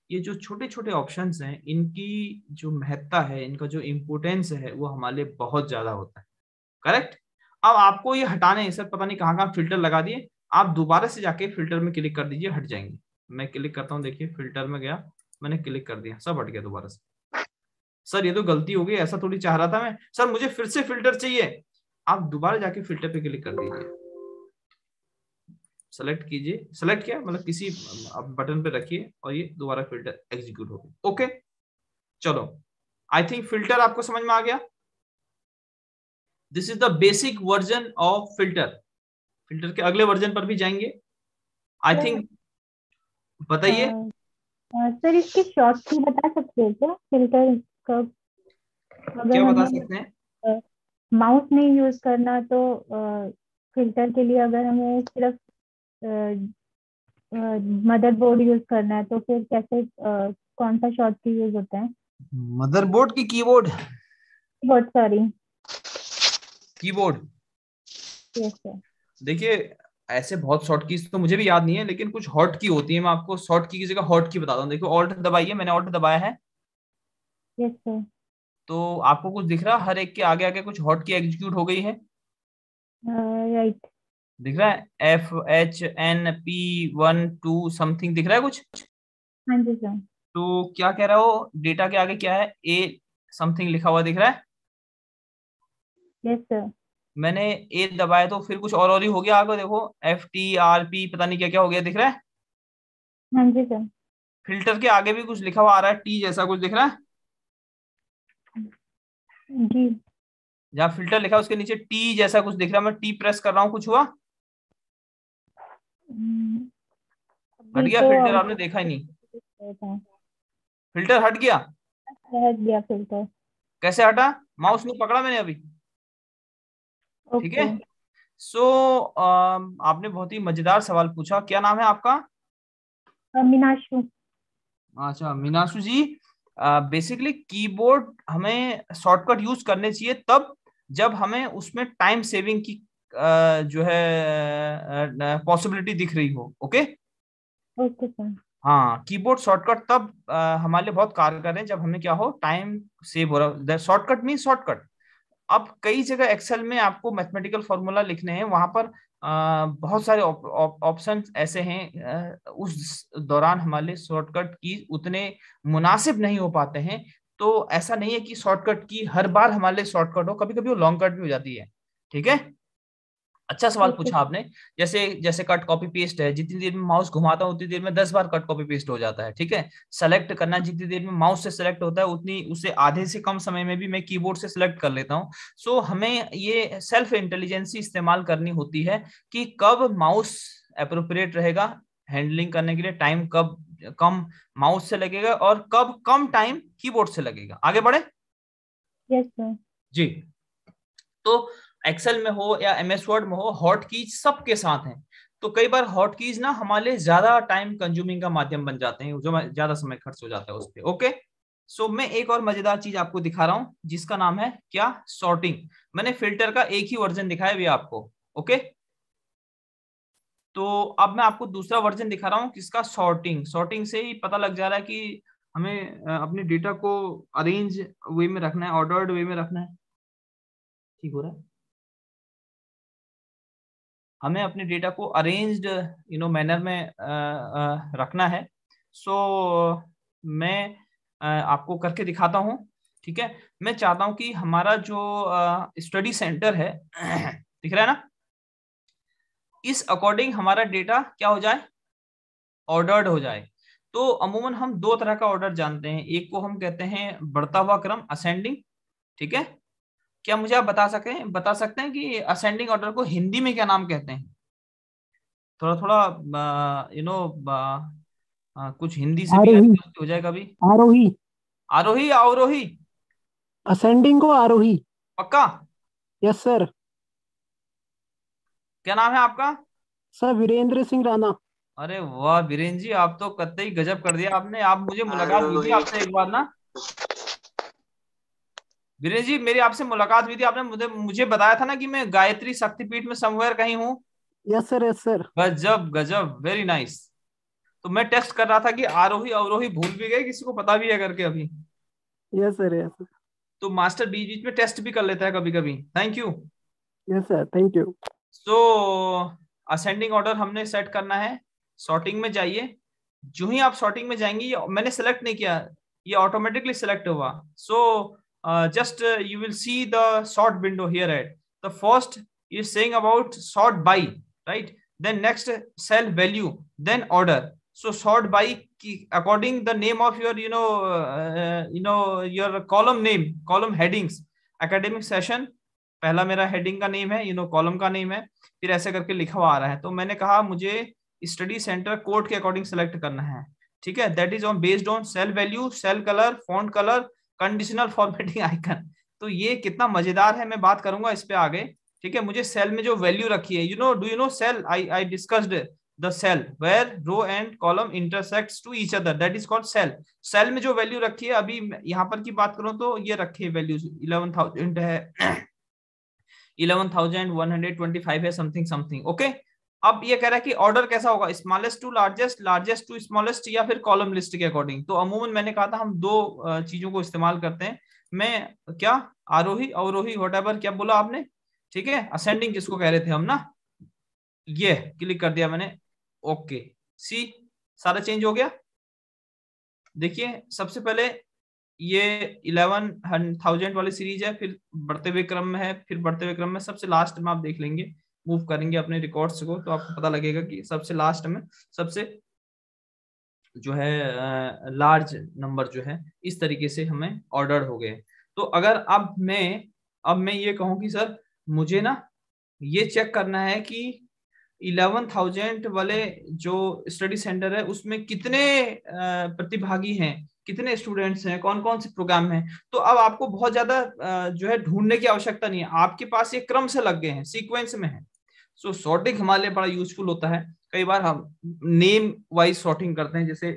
ये जो छोटे छोटे ऑप्शंस हैं, इनकी जो महत्ता है, इनका जो इम्पोर्टेंस है, वो हमारे लिए बहुत ज्यादा होता है। करेक्ट। अब आपको ये हटाने हैं सर, पता नहीं कहाँ कहाँ फिल्टर लगा दिए, आप दोबारा से जाके फिल्टर में क्लिक कर दीजिए, हट जाएंगे। मैं क्लिक करता हूँ, देखिए फिल्टर में गया, मैंने क्लिक कर दिया, सब हट गया दोबारा से। सर ये तो गलती हो गई, ऐसा थोड़ी चाह रहा था मैं, सर मुझे फिर से फिल्टर चाहिए। आप दोबारा जाके फिल्टर पे क्लिक कर दीजिए, सेलेक्ट कीजिए, सेलेक्ट किया मतलब किसी बटन पे रखिए और ये दोबारा फिल्टर एग्जीक्यूट हो गया। ओके चलो, आई थिंक फिल्टर आपको समझ में आ गया। This is the basic version of filter. Filter के अगले वर्जन पर भी जाएंगे आई थिंक। बताइए सर, इसकी शॉर्ट की बता सकते हैं क्या फिल्टर का? अगर क्या बता हमें सकते हैं? माउस नहीं यूज करना तो फिल्टर के लिए अगर हमें सिर्फ मदरबोर्ड यूज करना है तो फिर कैसे, अ, कौन सा शॉर्ट की यूज होता है? मदरबोर्ड की keyboard? Keyboard, sorry, keyboard. Yes sir. देखिए ऐसे बहुत शॉर्ट कीज तो मुझे भी याद नहीं है, लेकिन कुछ हॉट की होती है। मैं आपको शॉर्ट की की जगह हॉट की बताता हूँ। देखो ऑल्ट दबाइए, मैंने ऑल्ट दबाया है, यस सर। तो आपको कुछ दिख रहा है? हर एक के आगे आगे कुछ हॉट की एग्जीक्यूट हो गई है, राइट। दिख रहा है? F H N P one two something दिख रहा है कुछ? हाँ जी सर। तो क्या कह रहा हो, डेटा के आगे क्या है? ए समथिंग लिखा हुआ दिख रहा है? Yes sir. मैंने ए दबाया तो फिर कुछ और और ही हो गया आगे, देखो एफ टी आर पी पता नहीं क्या क्या हो गया, दिख रहा है? हाँ जी सर। फिल्टर के आगे भी कुछ लिखा हुआ आ रहा है, टी जैसा कुछ दिख रहा है? जी। जहाँ फिल्टर लिखा है उसके नीचे टी जैसा कुछ दिख रहा है, मैं टी प्रेस कर रहा हूँ, कुछ हुआ? हम्म, हट अभी गया तो फिल्टर? आपने देखा ही नहीं, था। फिल्टर हट गया। हट गया फिल्टर। कैसे हटा? माउस नहीं पकड़ा मैंने अभी, ठीक है। ओके। सो आपने बहुत ही मजेदार सवाल पूछा। क्या नाम है आपका? मीनाशु। अच्छा मीनाशु जी, बेसिकली कीबोर्ड हमें शॉर्टकट यूज करने चाहिए तब जब हमें उसमें टाइम सेविंग की uh, जो है पॉसिबिलिटी दिख रही हो। Okay okay sir. हाँ, कीबोर्ड शॉर्टकट तब uh, हमारे लिए बहुत कारगर है जब हमें क्या हो, टाइम सेव हो रहा है। Shortcut mean shortcut. अब कई जगह एक्सेल में आपको मैथमेटिकल फॉर्मूला लिखने हैं, वहां पर आ, बहुत सारे ऑप्शन ऐसे हैं, आ, उस दौरान हमारे लिए शॉर्टकट की उतने मुनासिब नहीं हो पाते हैं। तो ऐसा नहीं है कि शॉर्टकट की हर बार हमारे लिए शॉर्टकट हो, कभी कभी वो लॉन्ग कट भी हो जाती है, ठीक है। अच्छा सवाल ओके। पूछा आपने। जैसे जैसे कट कॉपी पेस्ट है, जितनी देर में माउस घुमाता हूं उतनी देर में दस बार कट कॉपी पेस्ट हो जाता है, ठीक है। सेलेक्ट करना जितनी देर में माउस से सेलेक्ट होता है उतनी उससे आधे से कम समय में भी मैं कीबोर्ड से सेलेक्ट कर लेता हूं। सो हमें ये सेल्फ इंटेलिजेंसी इस्तेमाल करनी होती है कि कब माउस अप्रोप्रिएट रहेगा हैंडलिंग करने के लिए, टाइम कब कम माउस से लगेगा और कब कम टाइम कीबोर्ड से लगेगा। आगे बढ़े यस सर। जी। तो एक्सेल में हो या एमएस वर्ड में हो, हॉट कीज सबके साथ हैं। तो कई बार हॉट कीज ना हमारे लिए ज्यादा टाइम कंज्यूमिंग का माध्यम बन जाते हैं, जो ज्यादा समय खर्च हो जाता है उस पर। ओके सो मैं एक और मजेदार चीज आपको दिखा रहा हूं जिसका नाम है क्या, सॉर्टिंग। मैंने फिल्टर का एक ही वर्जन दिखाया भी आपको। ओके तो अब मैं आपको दूसरा वर्जन दिखा रहा हूं किसका, सॉर्टिंग। सॉर्टिंग से ही पता लग जा रहा है कि हमें अपने डेटा को अरेंज वे में रखना है, ऑर्डर्ड वे में रखना है। ठीक हो रहा है? हमें अपने डेटा को अरेंज्ड यू नो मैनर में आ, आ, रखना है। सो so, मैं आ, आपको करके दिखाता हूँ, ठीक है। मैं चाहता हूँ कि हमारा जो स्टडी सेंटर है दिख रहा है ना, इस अकॉर्डिंग हमारा डेटा क्या हो जाए, ऑर्डर्ड हो जाए। तो अमूमन हम दो तरह का ऑर्डर जानते हैं, एक को हम कहते हैं बढ़ता हुआ क्रम, असेंडिंग, ठीक है। क्या मुझे आप बता सकें बता सकते हैं कि असेंडिंग ऑर्डर को हिंदी में क्या नाम कहते हैं? थोड़ा थोड़ा यू नो कुछ हिंदी से भी आरोही। हो जाए कभी। आरोही। आरोही या अवरोही? असेंडिंग को आरोही। पक्का? Yes sir. क्या नाम है आपका? सर वीरेंद्र सिंह राणा। अरे वाह वीरेंद्र जी, आप तो कतई गजब कर दिया आपने। आप मुझे मुलाकात हुई थी आरोही। आपसे एक बार ना, वीरेंद्र जी मेरी आपसे मुलाकात हुई थी, आपने मुझे मुझे बताया था ना कि मैं गायत्री शक्तिपीठ में समवेयर कहीं हूँ। Yes sir. Yes sir. गजब गजब, वेरी नाइस। तो मैं टेस्ट कर रहा था कि आरोही अवरोही भूल भी गए, किसी को पता भी है करके अभी। यस सर, यस सर, तो मास्टर बीच बीच में टेस्ट भी कर लेता है कभी कभी। Thank you. Yes sir, thank you. So ascending order हमने सेट करना है। सॉर्टिंग में जाइए। जो ही आप सॉर्टिंग में जाएंगे, ये मैंने सेलेक्ट नहीं किया, ये ऑटोमेटिकली सेलेक्ट हुआ। So just you will see the sort window here at the first is saying about sort by, right? Then next cell value, then order. So sort by according the name of your, you know, uh, you know, your column name, column headings, academic session पहला मेरा heading का name है, you know column का name है, फिर ऐसे करके लिखा हुआ आ रहा है। तो मैंने कहा मुझे स्टडी सेंटर कोड के अकॉर्डिंग सेलेक्ट करना है, ठीक है? That is on based on cell value, cell colour, font colour, conditional formatting icon. तो ये कितना मजेदार है, मैं बात करूंगा इस पे आगे, ठीक है? मुझे सेल में जो वैल्यू रखी है, you know, do you know cell, I I discussed the cell where row and column intersects to each other, that is called cell। Cell में जो वैल्यू रखी है, अभी यहाँ पर की बात करूं तो ये रखी है वैल्यूज इलेवन थाउजेंड है, eleven thousand one hundred twenty five है, समथिंग समथिंग। ओके, अब ये कह रहा है कि ऑर्डर कैसा होगा, smallest to largest, largest to smallest, या फिर कॉलम लिस्ट के अकॉर्डिंग। तो अमूमन मैंने कहा था हम दो चीजों को इस्तेमाल करते हैं। मैं क्या, आरोही अवरोही व्हाटएवर, क्या बोला आपने, ठीक है? असेंडिंग किसको कह रहे थे हम ना, ये क्लिक कर दिया मैंने। ओके, सी सारा चेंज हो गया। देखिए सबसे पहले ये इलेवन थाउजेंड वाली सीरीज है, फिर बढ़ते हुए क्रम में है, फिर बढ़ते हुए क्रम में सबसे लास्ट में आप देख लेंगे, मूव करेंगे अपने रिकॉर्ड्स को तो आपको पता लगेगा कि सबसे लास्ट में सबसे जो है लार्ज नंबर जो है इस तरीके से हमें ऑर्डर हो गए। तो अगर अब मैं अब मैं ये कहूँ कि सर मुझे ना ये चेक करना है कि इलेवन थाउजेंड वाले जो स्टडी सेंटर है उसमें कितने प्रतिभागी हैं, कितने स्टूडेंट्स हैं, कौन कौन से प्रोग्राम हैं। तो अब आपको बहुत ज्यादा जो है ढूंढने की आवश्यकता नहीं है, आपके पास ये क्रम से लग गए हैं, सीक्वेंस में है। सो सॉर्टिंग हमारे लिए बड़ा यूजफुल होता है। कई बार हम नेम वाइज सॉर्टिंग करते हैं, जैसे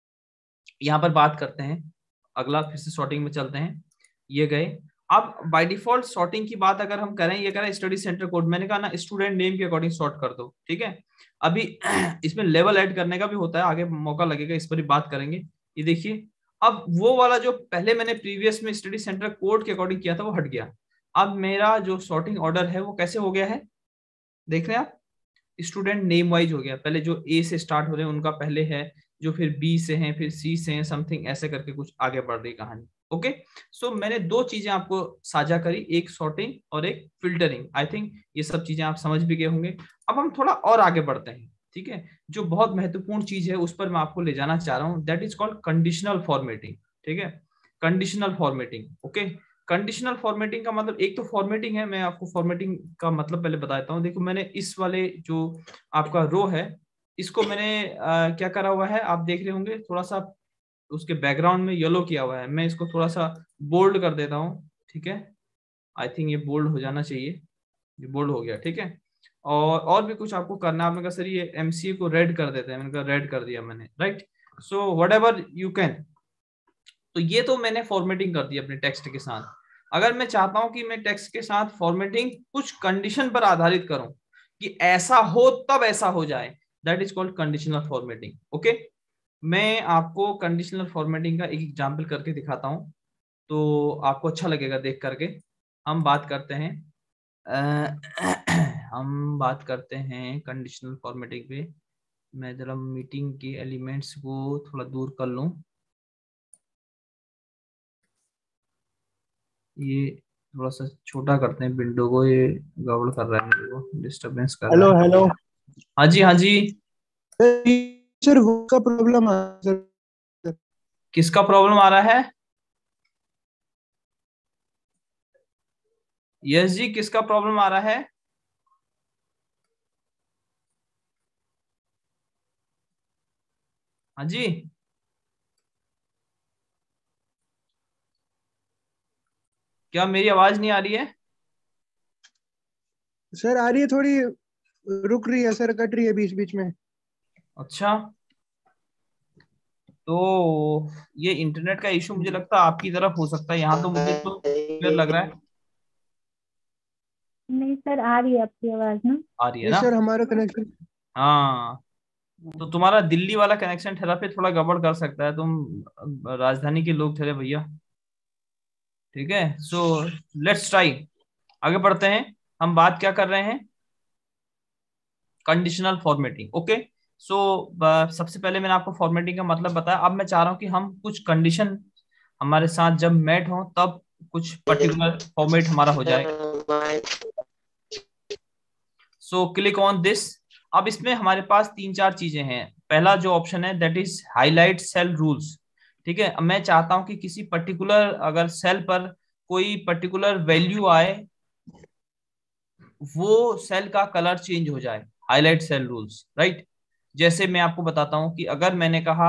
यहाँ पर बात करते हैं, अगला फिर से सॉर्टिंग में चलते हैं, ये गए। अब बाय डिफॉल्ट सॉर्टिंग की बात अगर हम करें, ये कह रहा है स्टडी सेंटर कोड, मैंने कहा ना स्टूडेंट नेम के अकॉर्डिंग सॉर्ट कर दो, ठीक है? अभी इसमें लेवल ऐड करने का भी होता है, आगे मौका लगेगा, इस पर ही बात करेंगे। ये देखिए, अब वो वाला जो पहले मैंने प्रीवियस में स्टडी सेंटर कोड के अकॉर्डिंग किया था वो हट गया। अब मेरा जो सॉर्टिंग ऑर्डर है वो कैसे हो गया है, देख रहे हैं आप, स्टूडेंट नेम वाइज हो गया। पहले जो ए से स्टार्ट हो रहे हैं उनका पहले है, जो फिर बी से हैं, फिर सी से हैं, समथिंग ऐसे करके कुछ आगे बढ़ रही कहानी। ओके, सो मैंने दो चीजें आपको साझा करी, एक सॉर्टिंग और एक फिल्टरिंग। आई थिंक ये सब चीजें आप समझ भी गए होंगे। अब हम थोड़ा और आगे बढ़ते हैं, ठीक है? जो बहुत महत्वपूर्ण चीज है उस पर मैं आपको ले जाना चाह रहा हूँ, that is called conditional formatting, ठीक है? Conditional formatting. Okay, conditional formatting का मतलब, एक तो फॉर्मेटिंग है, मैं आपको फॉर्मेटिंग का मतलब पहले बता देता हूँ। देखो मैंने इस वाले जो आपका रो है इसको मैंने आ, क्या करा हुआ है, आप देख रहे होंगे थोड़ा सा उसके बैकग्राउंड में येलो किया हुआ है। मैं इसको थोड़ा सा बोल्ड कर देता हूँ, ठीक है? आई थिंक ये बोल्ड हो जाना चाहिए, ये बोल्ड हो गया, ठीक है? और और भी कुछ आपको करना है। आपने कहा सर ये एमसीए को रेड कर देते हैं, मैंने कहा रेड कर दिया मैंने, right? So whatever you can. तो ये तो मैंने फॉर्मेटिंग कर दी अपने टेक्स्ट के साथ। अगर मैं चाहता हूं कि मैं टेक्स्ट के साथ फॉर्मेटिंग कुछ कंडीशन पर आधारित करूं कि ऐसा हो तब ऐसा हो जाए, that is called conditional formatting. Okay, मैं आपको कंडीशनल फॉर्मेटिंग का एक एग्जांपल करके दिखाता हूं तो आपको अच्छा लगेगा देख करके। हम बात करते हैं आ, हम बात करते हैं कंडीशनल फॉर्मेटिंग पे। मैं जरा मीटिंग के एलिमेंट्स को थोड़ा दूर कर लूं, ये थोड़ा सा छोटा करते हैं विंडो को, ये गड़बड़ कर रहा है मेरे को, डिस्टरबेंस कर रहा हेलो है। हेलो हाँ जी, हाँ जी, सर, वो का प्रॉब्लम है सर। किसका प्रॉब्लम आ रहा है? यस जी, किसका प्रॉब्लम आ रहा है? हाँ जी, क्या मेरी आवाज नहीं आ रही है? सर आ रही है, थोड़ी रुक रही है सर, कट रही है बीच बीच में। अच्छा, तो ये इंटरनेट का इशू मुझे लगता है आपकी तरफ हो सकता है, यहाँ तो मुझे तो क्लियर लग रहा है। नहीं सर, आ रही है आपकी आवाज ना। आ रही है नहीं ना? सर, हमारा कनेक्शन। हाँ, तो तुम्हारा दिल्ली वाला कनेक्शन ठहरा पे थोड़ा गड़बड़ कर सकता है, तुम राजधानी के लोग ठहरे भैया। ठीक है, सो लेट्स ट्राई, आगे बढ़ते हैं। हम बात क्या कर रहे हैं, कंडीशनल फॉर्मेटिंग। ओके, सो सबसे पहले मैंने आपको फॉर्मेटिंग का मतलब बताया। अब मैं चाह रहा हूं कि हम कुछ कंडीशन हमारे साथ जब मैट हो तब कुछ पर्टिकुलर फॉर्मेट हमारा हो जाए। So click on this. अब इसमें हमारे पास तीन चार चीजें हैं। पहला जो ऑप्शन है that is highlight cell rules. ठीक है, अब मैं चाहता हूं कि किसी पर्टिकुलर अगर सेल पर कोई पर्टिकुलर वैल्यू आए, वो सेल का कलर चेंज हो जाए, हाईलाइट सेल रूल्स, राइट। जैसे मैं आपको बताता हूं कि अगर मैंने कहा,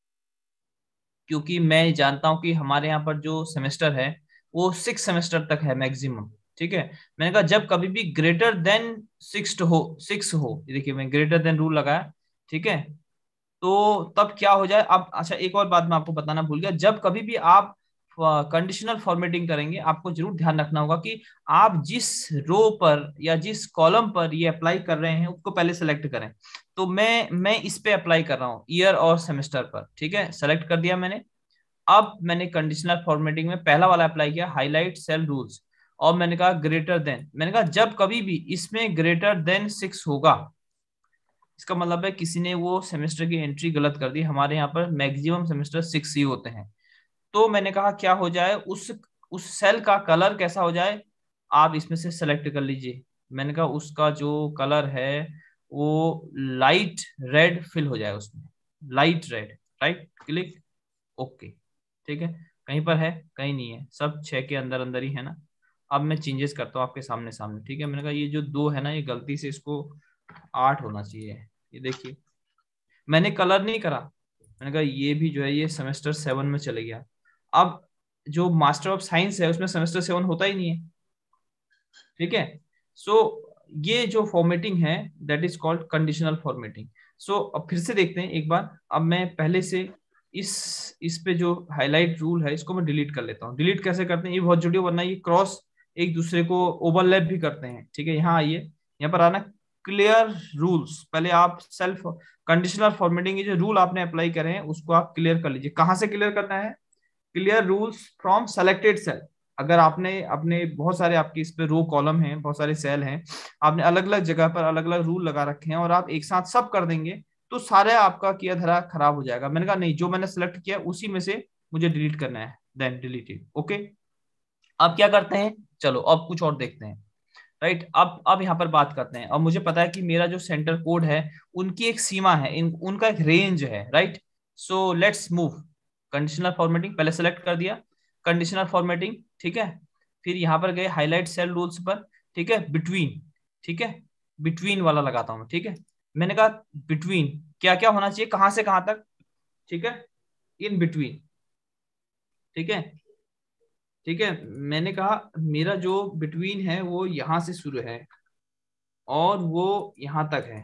क्योंकि मैं जानता हूं कि हमारे यहाँ पर जो सेमेस्टर है वो सिक्स सेमेस्टर तक है मैक्सिमम। ठीक है, मैंने कहा जब कभी भी ग्रेटर देन सिक्स हो, सिक्स हो, ये देखिए मैं ग्रेटर देन रूल लगाया। ठीक है, तो तब क्या हो जाए। अब अच्छा, एक और बात मैं आपको बताना भूल गया, जब कभी भी आप कंडीशनल फॉर्मेटिंग करेंगे आपको जरूर ध्यान रखना होगा कि आप जिस रो पर या जिस कॉलम पर ये अप्लाई कर रहे हैं उसको पहले सेलेक्ट करें। तो मैं मैं इस पे अप्लाई कर रहा हूँ ईयर और सेमेस्टर पर। ठीक है, सेलेक्ट कर दिया मैंने। अब मैंने कंडीशनल फॉर्मेटिंग में पहला वाला अप्लाई किया, हाईलाइट सेल रूल्स, और मैंने कहा ग्रेटर देन। मैंने कहा जब कभी भी इसमें ग्रेटर देन सिक्स होगा, इसका मतलब है किसी ने वो सेमेस्टर की एंट्री गलत कर दी। हमारे यहाँ पर मैक्सिमम सेमेस्टर सिक्स ही होते हैं। तो मैंने कहा क्या हो जाए, उस उस सेल का कलर कैसा हो जाए, आप इसमें से सेलेक्ट कर लीजिए। मैंने कहा उसका जो कलर है वो लाइट रेड फिल हो जाए उसमें, light red. Right click, okay. ठीक है, कहीं पर है, कहीं नहीं है, सब छह के अंदर अंदर ही है ना। अब मैं चेंजेस करता हूँ आपके सामने सामने। ठीक है, मैंने कहा ये जो दो है ना, ये गलती से इसको आठ होना चाहिए। ये देखिए मैंने कलर नहीं करा, मैंने कहा ये भी जो है ये सेमेस्टर सेवन में चले गया। अब जो मास्टर ऑफ साइंस है उसमें सेमेस्टर सेवन होता ही नहीं है। ठीक है, सो ये जो फॉर्मेटिंग है that is called conditional formatting. So अब फिर से देखते हैं एक बार। अब मैं पहले से इस इस पे जो हाईलाइट रूल है इसको मैं डिलीट कर लेता हूँ। डिलीट कैसे करते हैं, ये बहुत जरूरी, वरना ये क्रॉस एक दूसरे को ओवरलैप भी करते हैं। ठीक है, यहाँ आइए, यहाँ पर आना, क्लियर रूल्स। पहले आप सेल्फ कंडीशनल फॉर्मेटिंग के जो रूल आपने अप्लाई करे हैं उसको आप क्लियर कर लीजिए। कहाँ से क्लियर करना है, clear rules from selected cell. अगर आपने अपने बहुत सारे आपके इस पे रो कॉलम हैं, बहुत सारे सेल हैं, आपने अलग अलग जगह पर अलग अलग रूल लगा रखे हैं और आप एक साथ सब कर देंगे तो सारे आपका किया धरा खराब हो जाएगा। मैंने कहा नहीं, जो मैंने सेलेक्ट किया उसी में से मुझे डिलीट करना है, देन डिलीट इट। ओके, अब क्या करते हैं, चलो अब कुछ और देखते हैं। राइट, अब अब यहाँ पर बात करते हैं। अब मुझे पता है कि मेरा जो सेंटर कोड है उनकी एक सीमा है, इन, उनका एक रेंज है। Right, so let's move. Conditional formatting पहले सेलेक्ट कर दिया, कंडीशनल फॉर्मेटिंग। ठीक है, फिर यहाँ पर गए हाईलाइट सेल रूल्स पर। ठीक है, बिटवीन, ठीक है, बिटवीन वाला लगाता हूँ। ठीक है, मैंने कहा बिटवीन क्या क्या होना चाहिए, कहां से कहां तक। ठीक है, इन बिटवीन। ठीक है, ठीक है, मैंने कहा मेरा जो बिटवीन है वो यहां से शुरू है और वो यहां तक है,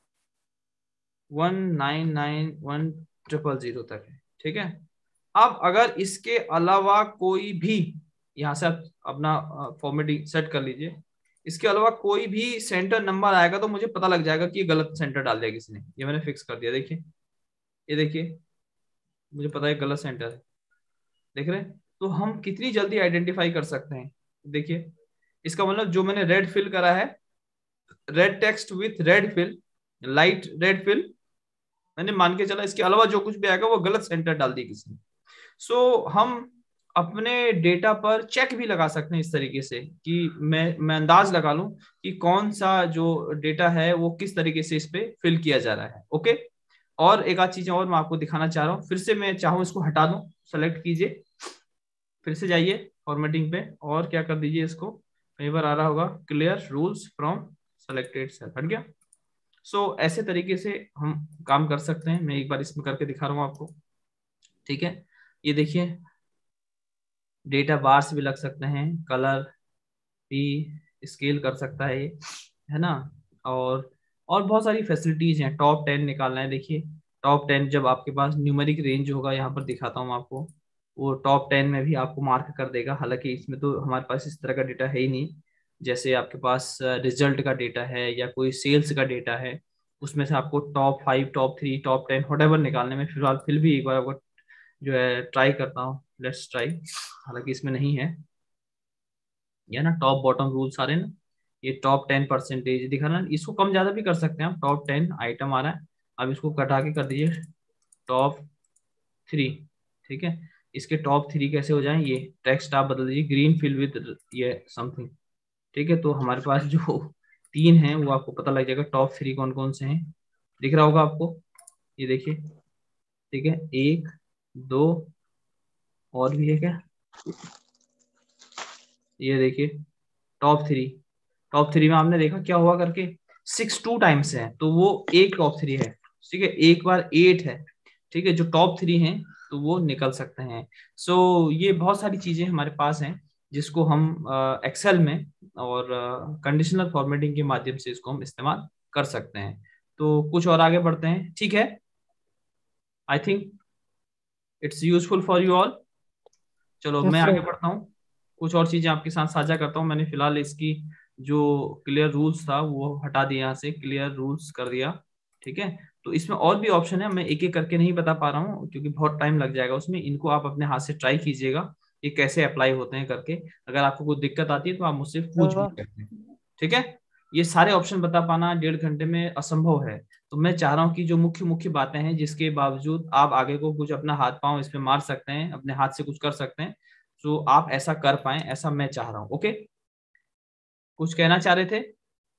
one nine nine one triple zero तक है। ठीक है, अब अगर इसके अलावा कोई भी, यहां से आप अपना फॉर्मेटिंग सेट कर लीजिए, इसके अलावा कोई भी सेंटर नंबर आएगा तो मुझे पता लग जाएगा कि ये गलत सेंटर डाल दिया किसी ने। ये मैंने फिक्स कर दिया, देखिए, ये देखिए मुझे पता है गलत सेंटर है, देख रहे हैं। तो हम कितनी जल्दी आइडेंटिफाई कर सकते हैं, देखिए इसका मतलब जो मैंने रेड फिल करा है, red text with red fill, light red fill, मैंने मान के चला इसके अलावा जो कुछ भी आएगा वो गलत सेंटर डाल दी किसी ने। सो so, हम अपने डेटा पर चेक भी लगा सकते हैं इस तरीके से कि मैं मैं अंदाज लगा लूं कि कौन सा जो डेटा है वो किस तरीके से इस पे फिल किया जा रहा है। ओके, और एक आध चीज और मैं आपको दिखाना चाह रहा हूँ। फिर से मैं चाहूँ इसको हटा दूं, सेलेक्ट कीजिए, फिर से जाइए फॉर्मेटिंग पे और क्या कर दीजिए इसको, कई बार आ रहा होगा clear rules from selected cell, हट गया। सो so, ऐसे तरीके से हम काम कर सकते हैं। मैं एक बार इसमें करके दिखा रहा हूँ आपको। ठीक है, ये देखिए डेटा बार्स भी लग सकते हैं, कलर भी स्केल कर सकता है ये, है ना। और और बहुत सारी फैसिलिटीज हैं। टॉप टेन निकालना है, देखिए टॉप टेन जब आपके पास न्यूमेरिक रेंज होगा, यहाँ पर दिखाता हूँ आपको, वो टॉप टेन में भी आपको मार्क कर देगा। हालांकि इसमें तो हमारे पास इस तरह का डेटा है ही नहीं, जैसे आपके पास रिजल्ट का डेटा है या कोई सेल्स का डेटा है, उसमें से आपको top five, top three, top ten, whatever निकालने में फिलहाल फिर भी एक बार आपको जो है ट्राई करता हूँ, लेट्स ट्राई। हालांकि इसमें नहीं है ये ना टॉप बॉटम रूल सारे ना, ये टॉप टेन परसेंटेज दिखा ना, इसको कम ज्यादा भी कर सकते हैं हम। टॉप टेन आइटम आ रहा है, अब इसको कटा के कर दीजिए टॉप थ्री। ठीक है, इसके टॉप थ्री कैसे हो जाए, ये टेक्स्ट आप बदल दीजिए ग्रीन फिल विद ये समथिंग। ठीक है, तो हमारे पास जो तीन है वो आपको पता लग जाएगा टॉप थ्री कौन कौन से हैं, दिख रहा होगा आपको, ये देखिए। ठीक है, एक, दो, और भी है क्या, ये देखिए टॉप थ्री। टॉप थ्री में आपने देखा क्या हुआ करके, सिक्स टू टाइम्स है, तो वो एक टॉप थ्री है। ठीक है, एक बार एट है। ठीक है, जो टॉप थ्री हैं तो वो निकल सकते हैं। सो so, ये बहुत सारी चीजें हमारे पास हैं जिसको हम एक्सेल में और कंडीशनल फॉर्मेटिंग के माध्यम से इसको हम इस्तेमाल कर सकते हैं। तो कुछ और आगे बढ़ते हैं, ठीक है। I think it's useful for you all. चलो यस मैं आगे सर। बढ़ता हूँ, कुछ और चीजें आपके साथ साझा करता हूँ। मैंने फिलहाल इसकी जो क्लियर रूल्स था वो हटा दिया, यहाँ से क्लियर रूल्स कर दिया। ठीक है, तो इसमें और भी ऑप्शन है, मैं एक एक करके नहीं बता पा रहा हूँ क्योंकि बहुत टाइम लग जाएगा उसमें। इनको आप अपने हाथ से ट्राई कीजिएगा ये कैसे अप्लाई होते हैं करके। अगर आपको कोई दिक्कत आती है तो आप मुझसे पूछ भी सकते हैं। ठीक है, ये सारे ऑप्शन बता पाना डेढ़ घंटे में असंभव है। तो मैं चाह रहा हूँ कि जो मुख्य मुख्य बातें हैं जिसके बावजूद आप आगे को कुछ अपना हाथ पांव इस पे मार सकते हैं, अपने हाथ से कुछ कर सकते हैं, तो आप ऐसा कर पाए, ऐसा मैं चाह रहा हूँ। ओके, कुछ कहना चाह रहे थे?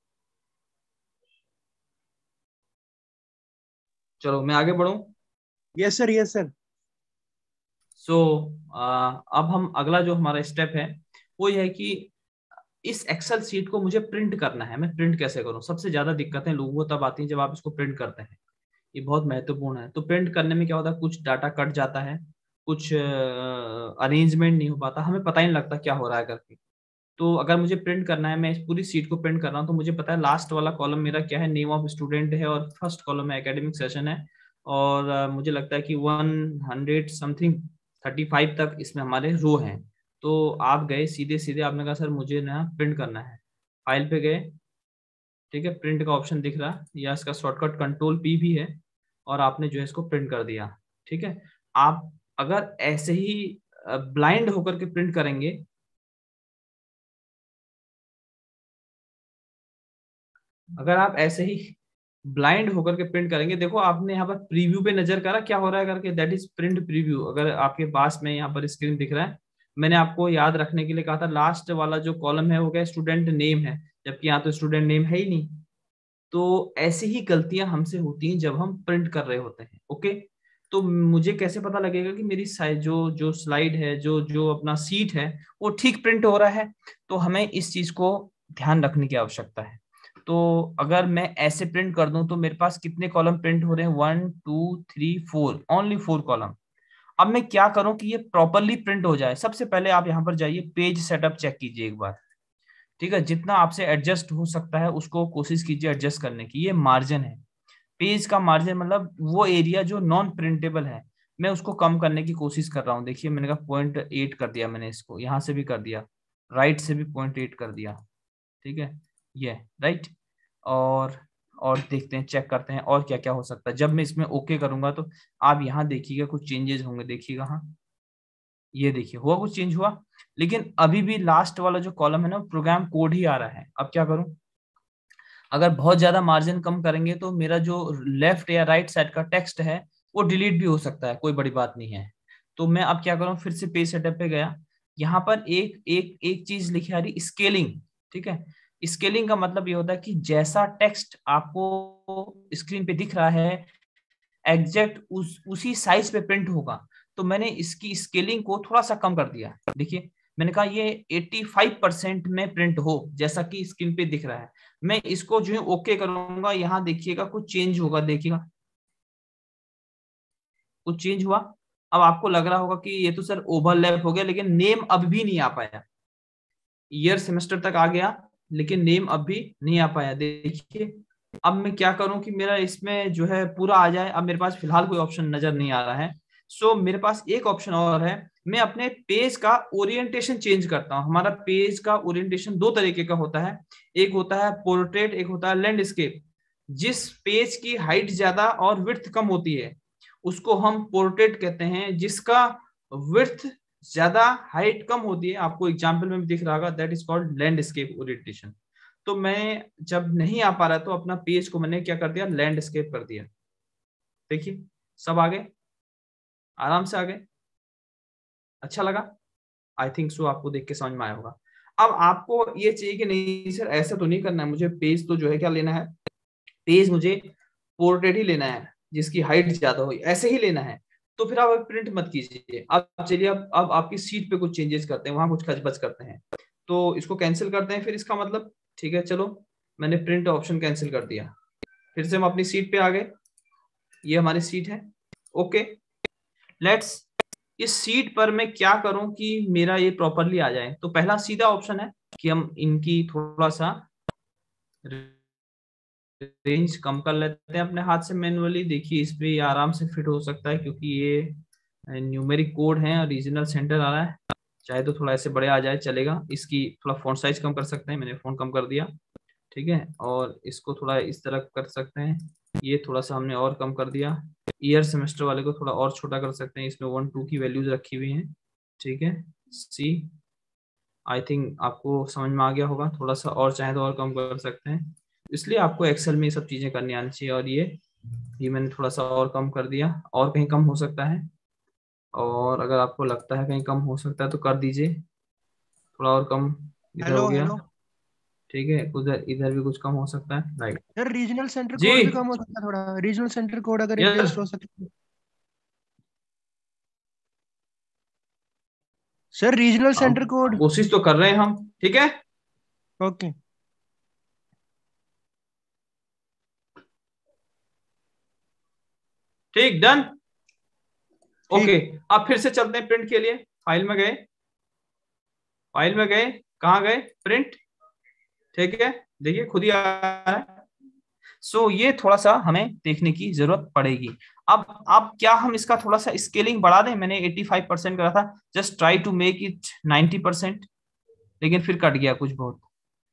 चलो मैं आगे बढ़ूं। Yes sir, yes sir. So अब हम अगला जो हमारा स्टेप है वो ये है कि इस एक्सेल सीट को मुझे प्रिंट करना है। मैं प्रिंट कैसे करूं? सबसे ज्यादा दिक्कतें लोगों को तब आती हैं जब आप इसको प्रिंट करते हैं, ये बहुत महत्वपूर्ण है। तो प्रिंट करने में क्या होता है, कुछ डाटा कट जाता है, कुछ अरेंजमेंट नहीं हो पाता, हमें पता ही नहीं लगता क्या हो रहा है करके। तो अगर मुझे प्रिंट करना है, मैं इस पूरी सीट को प्रिंट कर रहा हूँ, तो मुझे पता है लास्ट वाला कॉलम मेरा क्या है, नेम ऑफ स्टूडेंट है, और फर्स्ट कॉलम में एकेडमिक सेशन है। और uh, मुझे लगता है कि one hundred something thirty five तक इसमें हमारे रो हैं। तो आप गए सीधे सीधे, आपने कहा सर मुझे ना प्रिंट करना है, फाइल पे गए। ठीक है, प्रिंट का ऑप्शन दिख रहा है, या इसका शॉर्टकट कंट्रोल पी भी है, और आपने जो है इसको प्रिंट कर दिया। ठीक है, आप अगर ऐसे ही ब्लाइंड होकर के प्रिंट करेंगे, अगर आप ऐसे ही ब्लाइंड होकर के प्रिंट करेंगे, देखो आपने यहाँ पर प्रीव्यू पे नजर करा क्या हो रहा है करके, दैट इज प्रिंट प्रीव्यू। अगर आपके पास में यहाँ पर स्क्रीन दिख रहा है, मैंने आपको याद रखने के लिए कहा था लास्ट वाला जो कॉलम है वो क्या, स्टूडेंट नेम है, जबकि यहाँ तो स्टूडेंट नेम है ही नहीं। तो ऐसी ही गलतियां हमसे होती हैं जब हम प्रिंट कर रहे होते हैं। ओके, तो मुझे कैसे पता लगेगा कि मेरी साइज जो जो स्लाइड है, जो जो अपना सीट है, वो ठीक प्रिंट हो रहा है? तो हमें इस चीज को ध्यान रखने की आवश्यकता है। तो अगर मैं ऐसे प्रिंट कर दूं तो मेरे पास कितने कॉलम प्रिंट हो रहे हैं, one two three four, only four column. अब मैं क्या करूं कि ये प्रॉपरली प्रिंट हो जाए? सबसे पहले आप यहाँ पर जाइए, पेज सेटअप चेक कीजिए एक बार। ठीक है, जितना आपसे एडजस्ट हो सकता है उसको कोशिश कीजिए एडजस्ट करने की। ये मार्जिन है, पेज का मार्जिन, मतलब वो एरिया जो नॉन प्रिंटेबल है, मैं उसको कम करने की कोशिश कर रहा हूँ। देखिए मैंने कहा पॉइंट एट कर दिया, मैंने इसको यहाँ से भी कर दिया, राइट से भी पॉइंट एट कर दिया। ठीक है, ये राइट। और और देखते हैं, चेक करते हैं और क्या क्या हो सकता है। जब मैं इसमें ओके करूंगा तो आप यहाँ देखिएगा कुछ चेंजेस होंगे, देखिएगा। हाँ, ये देखिए हुआ, कुछ चेंज हुआ, लेकिन अभी भी लास्ट वाला जो कॉलम है ना, प्रोग्राम कोड ही आ रहा है। अब क्या करूं? अगर बहुत ज्यादा मार्जिन कम करेंगे तो मेरा जो लेफ्ट या राइट साइड का टेक्स्ट है वो डिलीट भी हो सकता है, कोई बड़ी बात नहीं है। तो मैं अब क्या करूं, फिर से पेज सेटअप पे गया, यहाँ पर एक एक एक चीज लिखी आ रही, स्केलिंग। ठीक है, स्केलिंग का मतलब ये होता है कि जैसा टेक्स्ट आपको स्क्रीन पे दिख रहा है एग्जैक्ट उस उसी साइज पे प्रिंट होगा। तो मैंने इसकी स्केलिंग को थोड़ा सा कम कर दिया। देखिए मैंने कहा ये पचासी परसेंट में प्रिंट हो जैसा कि स्क्रीन पे दिख रहा है। मैं इसको जो है ओके करूंगा, यहाँ देखिएगा कुछ चेंज होगा, देखिएगा कुछ चेंज हुआ। अब आपको लग रहा होगा कि ये तो सर ओवरलैप हो गया, लेकिन नेम अब भी नहीं आ पाया। ईयर सेमेस्टर तक आ गया लेकिन नेम अब भी नहीं आ पाया। देखिए अब मैं क्या करूं कि मेरा इसमें जो है पूरा आ जाए। अब मेरे पास फिलहाल कोई ऑप्शन नजर नहीं आ रहा है। सो मेरे पास एक ऑप्शन और है, मैं अपने पेज का ओरिएंटेशन चेंज करता हूं। हमारा पेज का ओरिएंटेशन दो तरीके का होता है, एक होता है पोर्ट्रेट, एक होता है लैंडस्केप। जिस पेज की हाइट ज्यादा और विड्थ कम होती है उसको हम पोर्ट्रेट कहते हैं, जिसका विड्थ ज्यादा हाइट कम होती है, आपको एग्जाम्पल में भी दिख रहा होगा, that is called landscape orientation. तो मैं जब नहीं आ पा रहा तो अपना पेज को मैंने क्या कर दिया, लैंडस्केप कर दिया। देखिए सब आ गए, आराम से आ गए। अच्छा लगा? आई थिंक सो आपको देख के समझ में आया होगा। अब आपको ये चाहिए कि नहीं सर ऐसा तो नहीं करना है, मुझे पेज तो जो है क्या लेना है, पेज मुझे पोर्ट्रेट ही लेना है जिसकी हाइट ज्यादा हो, ऐसे ही लेना है। तो फिर आप प्रिंट मत कीजिए। अब चलिए अब अब आपकी सीट पे कुछ चेंजेस करते हैं, वहां कुछ खचबच करते हैं, तो इसको कैंसिल करते हैं। फिर इसका मतलब ठीक है, चलो मैंने प्रिंट ऑप्शन कैंसिल कर दिया। फिर से हम अपनी सीट पे आ गए, ये हमारी सीट है। ओके लेट्स, इस सीट पर मैं क्या करूं कि मेरा ये प्रॉपरली आ जाए। तो पहला सीधा ऑप्शन है कि हम इनकी थोड़ा सा रेंज कम कर लेते हैं अपने हाथ से मैनुअली। देखिए इस पे ये आराम से फिट हो सकता है क्योंकि ये न्यूमेरिक कोड है और रीजनल सेंटर आ रहा है। चाहे तो थोड़ा ऐसे बड़े आ जाए चलेगा। इसकी थोड़ा फॉन्ट साइज कम कर सकते हैं, मैंने फॉन्ट कम कर दिया, ठीक है। और इसको थोड़ा इस तरह कर सकते हैं, ये थोड़ा सा हमने और कम कर दिया। ईयर सेमेस्टर वाले को थोड़ा और छोटा कर सकते हैं, इसमें वन टू की वैल्यूज रखी हुई हैं, ठीक है। सी आई थिंक आपको समझ में आ गया होगा। थोड़ा सा और चाहे तो और कम कर सकते हैं, इसलिए आपको एक्सेल में ये सब चीजें करनी आनी चाहिए। और ये ये मैंने थोड़ा सा और कम कर दिया, और कहीं कम हो सकता है, और अगर आपको लगता है कहीं कम हो सकता है तो कर दीजिए। थोड़ा और कम इधर हो हेलो गया, हेलो ठीक है। उधर इधर भी कुछ कम हो सकता है, right sir, regional centre ji. Code भी कम हो सकता है थोड़ा, रीजनल सेंटर कोड अगर यस एडजस्ट हो सके। Sir regional centre code. कोशिश तो कर रहे हैं हम, ठीक है। ओके ठीक डन। ओके ठीक। अब फिर से चलते हैं प्रिंट के लिए। फाइल में गए, फाइल में गए, कहाँ गए, प्रिंट, ठीक है। देखिए खुद ही आ रहा है। सो so, ये थोड़ा सा हमें देखने की जरूरत पड़ेगी। अब अब क्या हम इसका थोड़ा सा स्केलिंग बढ़ा दें? मैंने पचासी परसेंट करा था, just try to make it ninety percent, लेकिन फिर कट गया कुछ बहुत।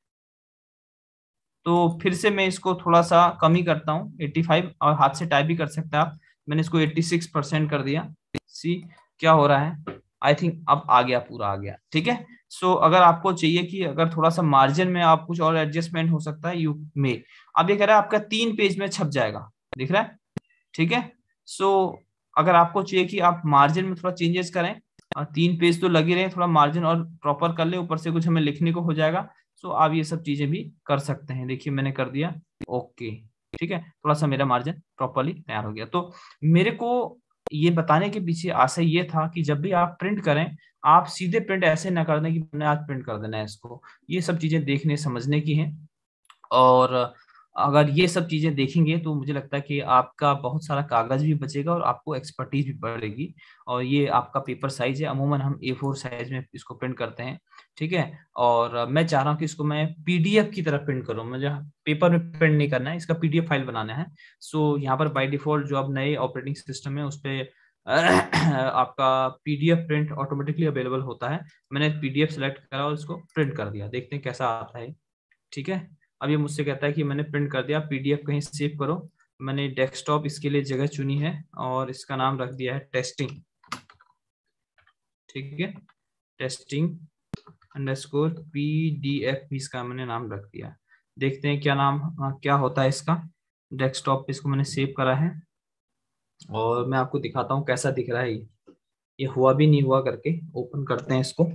तो फिर से मैं इसको थोड़ा सा कम ही करता हूँ, पचासी, और हाथ से टाइप भी कर सकते हैं आप। मैंने इसको छियासी परसेंट कर दिया। सी क्या हो रहा है, आई थिंक अब आ गया, पूरा आ गया, ठीक है। सो so, अगर आपको चाहिए कि अगर थोड़ा सा मार्जिन में आप कुछ और एडजस्टमेंट हो सकता है, यू में। अब ये कह रहा है आपका तीन पेज में छप जाएगा, दिख रहा है, ठीक है। सो so, अगर आपको चाहिए कि आप मार्जिन में थोड़ा चेंजेस करें, और तीन पेज तो लगे रहे, थोड़ा मार्जिन और प्रॉपर कर ले, ऊपर से कुछ हमें लिखने को हो जाएगा। सो आप ये सब चीजें भी कर सकते हैं। देखिए मैंने कर दिया, ओके, ठीक है। थोड़ा सा मेरा मार्जिन प्रॉपरली तैयार हो गया। तो मेरे को ये बताने के पीछे आशय ये था कि जब भी आप प्रिंट करें, आप सीधे प्रिंट ऐसे ना कर दें कि मैंने आज प्रिंट कर देना है इसको। ये सब चीजें देखने समझने की हैं, और अगर ये सब चीजें देखेंगे तो मुझे लगता है कि आपका बहुत सारा कागज भी बचेगा और आपको एक्सपर्टीज भी बढ़ेगी। और ये आपका पेपर साइज है, अमूमन हम ए फोर साइज में इसको प्रिंट करते हैं, ठीक है। और मैं चाह रहा हूँ कि इसको मैं पीडीएफ की तरह प्रिंट करूँ, मुझे पेपर में प्रिंट नहीं करना है, इसका पीडीएफ फाइल बनाना है। सो यहाँ पर बाय डिफॉल्ट जो अब नए ऑपरेटिंग सिस्टम है उस पर आपका पीडीएफ प्रिंट ऑटोमेटिकली अवेलेबल होता है। मैंने पीडीएफ सेलेक्ट करा और इसको प्रिंट कर दिया, देखते हैं कैसा आता है, ठीक है। अब ये मुझसे कहता है कि मैंने प्रिंट कर दिया, पीडीएफ कहीं सेव करो। मैंने डेस्कटॉप इसके लिए जगह चुनी है और इसका नाम रख दिया है टेस्टिंग, ठीक है। टेस्टिंग अंडरस्कोर पीडीएफ भी इसका मैंने नाम रख दिया। देखते हैं क्या नाम, हाँ, क्या होता है इसका। डेस्कटॉप पे इसको मैंने सेव करा है और मैं आपको दिखाता हूँ कैसा दिख रहा है ये ये हुआ भी नहीं हुआ करके। ओपन करते हैं इसको।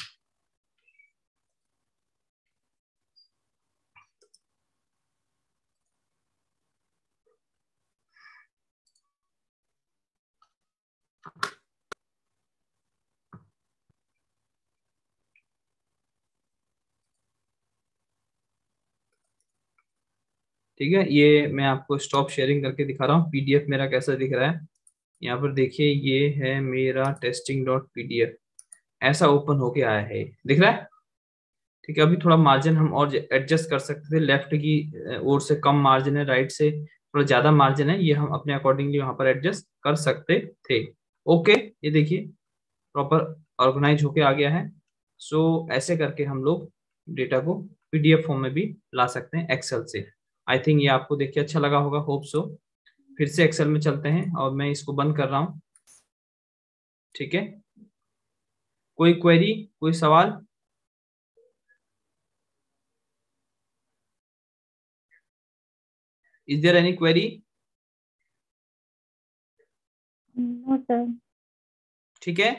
ठीक है, ये मैं आपको स्टॉप शेयरिंग करके दिखा रहा हूँ पीडीएफ मेरा कैसा दिख रहा है। यहाँ पर देखिए ये है मेरा टेस्टिंग डॉट पीडीएफ, ऐसा ओपन होके आया है, दिख रहा है, ठीक है। अभी थोड़ा मार्जिन हम और एडजस्ट कर सकते थे, लेफ्ट की ओर से कम मार्जिन है, राइट से थोड़ा ज्यादा मार्जिन है, ये हम अपने अकॉर्डिंगली वहां पर एडजस्ट कर सकते थे। ओके ये देखिए प्रॉपर ऑर्गेनाइज होके आ गया है। सो ऐसे करके हम लोग डेटा को पीडीएफ फॉर्म में भी ला सकते हैं एक्सेल से। आई थिंक ये आपको देख के अच्छा लगा होगा, होप सो। फिर से एक्सेल में चलते हैं और मैं इसको बंद कर रहा हूं। ठीक है, कोई क्वेरी, कोई सवाल? Is there any query? No sir. ठीक है,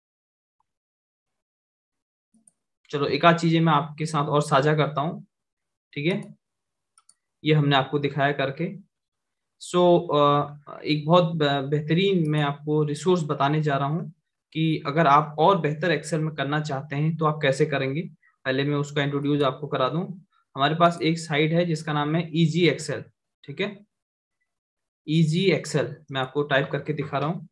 चलो एक आध चीजें मैं आपके साथ और साझा करता हूं। ठीक है, ये हमने आपको दिखाया करके। सो so, एक बहुत बेहतरीन मैं आपको रिसोर्स बताने जा रहा हूं कि अगर आप और बेहतर एक्सेल में करना चाहते हैं तो आप कैसे करेंगे। पहले मैं उसका इंट्रोड्यूस आपको करा दूं। हमारे पास एक साइट है जिसका नाम है इजी एक्सेल। ठीक है, इजी एक्सेल मैं आपको टाइप करके दिखा रहा हूं।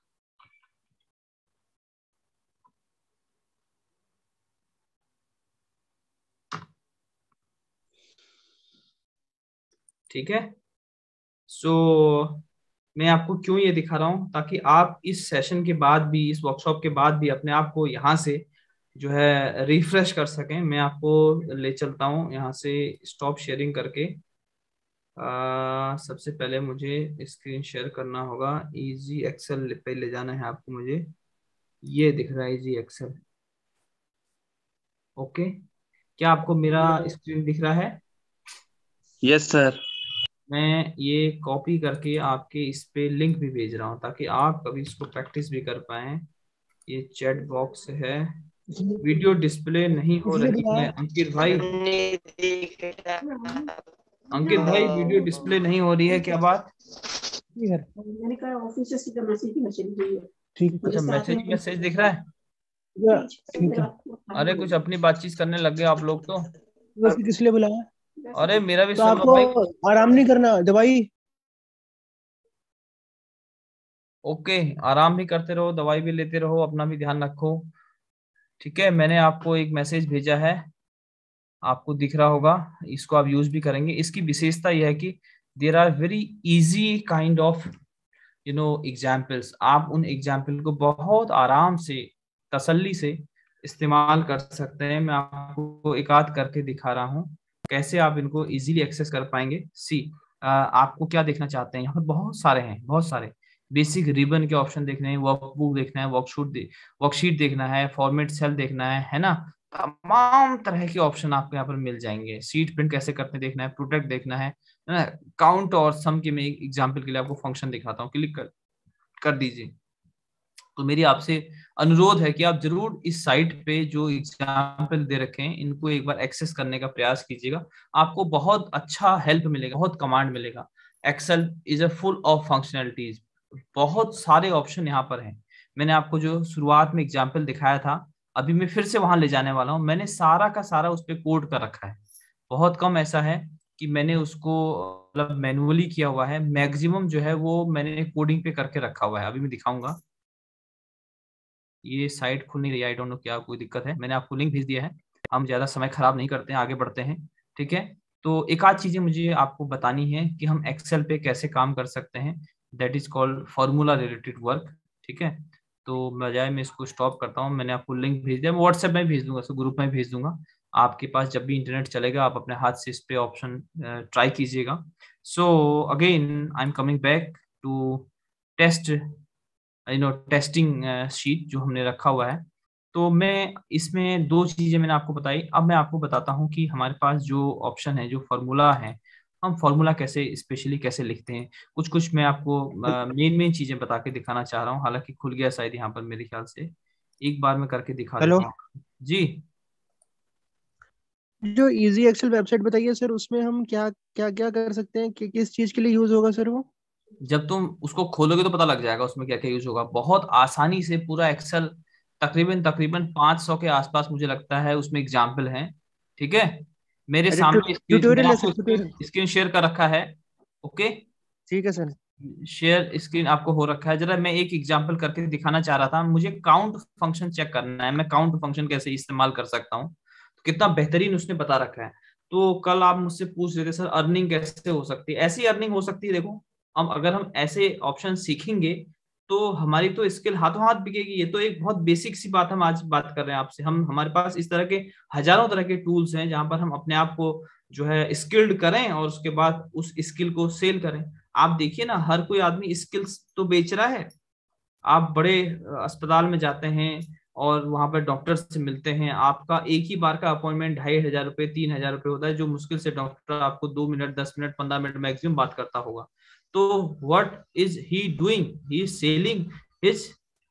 ठीक है, सो so, मैं आपको क्यों ये दिखा रहा हूं, ताकि आप इस सेशन के बाद भी, इस वर्कशॉप के बाद भी अपने आप को यहाँ से जो है रिफ्रेश कर सकें। मैं आपको ले चलता हूँ यहाँ से स्टॉप शेयरिंग करके। आ, सबसे पहले मुझे स्क्रीन शेयर करना होगा। इजी एक्सेल पे ले जाना है आपको मुझे। ये दिख रहा है इजी एक्सेल। ओके, क्या आपको मेरा स्क्रीन दिख रहा है? Yes sir. मैं ये कॉपी करके आपके इस पे लिंक भी भेज रहा हूँ ताकि आप कभी इसको प्रैक्टिस भी कर पाए। ये चैट बॉक्स है। वीडियो डिस्प्ले नहीं हो रही है अंकित भाई। नहीं दिख रहा। अंकित भाई वीडियो डिस्प्ले नहीं हो रही है, क्या बात? मैंने कहा ऑफिस से मैसेज की मैसेज दी है। ठीक है अच्छा, मैसेज मैसेज दिख रहा है। ठीक है। अरे कुछ अपनी बातचीत करने लग गए आप लोग तो। वैसे किस लिए बुलाया? अरे मेरा भी तो सुन लो भाई। आपको आराम नहीं करना, दवाई? ओके, आराम भी करते रहो, दवाई भी लेते रहो, अपना भी ध्यान रखो। ठीक है, मैंने आपको एक मैसेज भेजा है, आपको दिख रहा होगा। इसको आप यूज भी करेंगे। इसकी विशेषता यह है कि there are very easy kind of you know examples. आप उन एग्जाम्पल को बहुत आराम से, तसल्ली से इस्तेमाल कर सकते हैं। मैं आपको एक आध करके दिखा रहा हूँ कैसे आप इनको इजीली एक्सेस कर पाएंगे। सी, आपको क्या देखना चाहते हैं? यहाँ पर बहुत सारे हैं, बहुत सारे बेसिक रिबन के ऑप्शन देखने हैं, वर्कबुक देखना है, वर्कशूट दे, वर्कशीट देखना है, फॉर्मेट सेल देखना है है ना। तमाम तरह के ऑप्शन आपको यहाँ पर मिल जाएंगे। सीट प्रिंट कैसे करते हैं देखना है, प्रोटेक्ट देखना है ना, काउंट और सम के मैं एग्जांपल के लिए आपको फंक्शन दिखाता हूँ। क्लिक कर कर दीजिए। तो मेरी आपसे अनुरोध है कि आप जरूर इस साइट पे जो एग्जाम्पल दे रखे हैं इनको एक बार एक्सेस करने का प्रयास कीजिएगा। आपको बहुत अच्छा हेल्प मिलेगा, बहुत कमांड मिलेगा। Excel is a full of functionalities, बहुत सारे ऑप्शन यहाँ पर हैं। मैंने आपको जो शुरुआत में एग्जाम्पल दिखाया था, अभी मैं फिर से वहां ले जाने वाला हूँ। मैंने सारा का सारा उस पर कोड कर रखा है। बहुत कम ऐसा है कि मैंने उसको मतलब मैनुअली किया हुआ है। मैक्सिमम जो है वो मैंने कोडिंग पे करके रखा हुआ है। अभी मैं दिखाऊंगा। ये साइट खुल नहीं रही, आई डोंट नो क्या कोई दिक्कत है। मैंने आपको लिंक भेज दिया है। हम ज्यादा समय खराब नहीं करते हैं, आगे बढ़ते हैं। ठीक है, तो एक आध चीजें मुझे आपको बतानी है कि हम एक्सेल पे कैसे काम कर सकते हैं। That is called formula related work. ठीक है, तो बजाय मैं इसको स्टॉप करता हूँ, मैंने आपको लिंक भेज दिया। मैं व्हाट्सएप में भेज दूंगा, ग्रुप में भेज दूंगा। आपके पास जब भी इंटरनेट चलेगा आप अपने हाथ से इस पे ऑप्शन ट्राई कीजिएगा। So again I am coming back to test you know testing sheet जो हमने रखा हुआ है। तो मैं इसमें दो चीजें मैंने आपको बताई। अब मैं आपको बताता हूँ कि हमारे पास जो ऑप्शन है, जो फॉर्मूला है, हम फॉर्मूला कैसे स्पेशली कैसे लिखते हैं। कुछ कुछ मैं आपको मेन मेन चीजें बता के दिखाना चाह रहा हूँ। हालांकि खुल गया शायद यहाँ पर मेरे ख्याल से। एक बार मैं करके दिखा हेलो, देता हूँ जी। जो इजी एक्सेल वेबसाइट बताइए सर, उसमें हम क्या क्या क्या कर सकते हैं, कि किस चीज के लिए यूज होगा सर वो? जब तुम उसको खोलोगे तो पता लग जाएगा उसमें क्या क्या यूज होगा। बहुत आसानी से पूरा एक्सेल, तकरीबन तकरीबन पाँच सौ के आसपास मुझे लगता है उसमें एग्जाम्पल हैं। ठीक है, मेरे अरे सामने स्क्रीन, मैंने ट्यूटोरियल है आपको sir, tutorial. Screen screen share कर रखा है। ओके, ठीक है सर। शेयर स्क्रीन आपको हो रखा है। जरा मैं एक एग्जाम्पल करके दिखाना चाह रहा था। मुझे काउंट फंक्शन चेक करना है, मैं काउंट फंक्शन कैसे इस्तेमाल कर सकता हूँ। तो कितना बेहतरीन उसने बता रखा है। तो कल आप मुझसे पूछ रहे थे सर अर्निंग कैसे हो सकती है। ऐसी अर्निंग हो सकती है, देखो हम अगर हम ऐसे ऑप्शन सीखेंगे तो हमारी तो स्किल हाथों हाथ बिकेगी। ये तो एक बहुत बेसिक सी बात हम आज बात कर रहे हैं आपसे। हम हमारे पास इस तरह के हजारों तरह के टूल्स हैं जहां पर हम अपने आप को जो है स्किल्ड करें और उसके बाद उस स्किल को सेल करें। आप देखिए ना, हर कोई आदमी स्किल्स तो बेच रहा है। आप बड़े अस्पताल में जाते हैं और वहां पर डॉक्टर से मिलते हैं, आपका एक ही बार का अपॉइंटमेंट ढाई हजार रुपए तीन हजार रुपए होता है, जो मुश्किल से डॉक्टर आपको दो मिनट दस मिनट पंद्रह मिनट मैक्सिमम बात करता होगा। तो what is he doing? He is selling his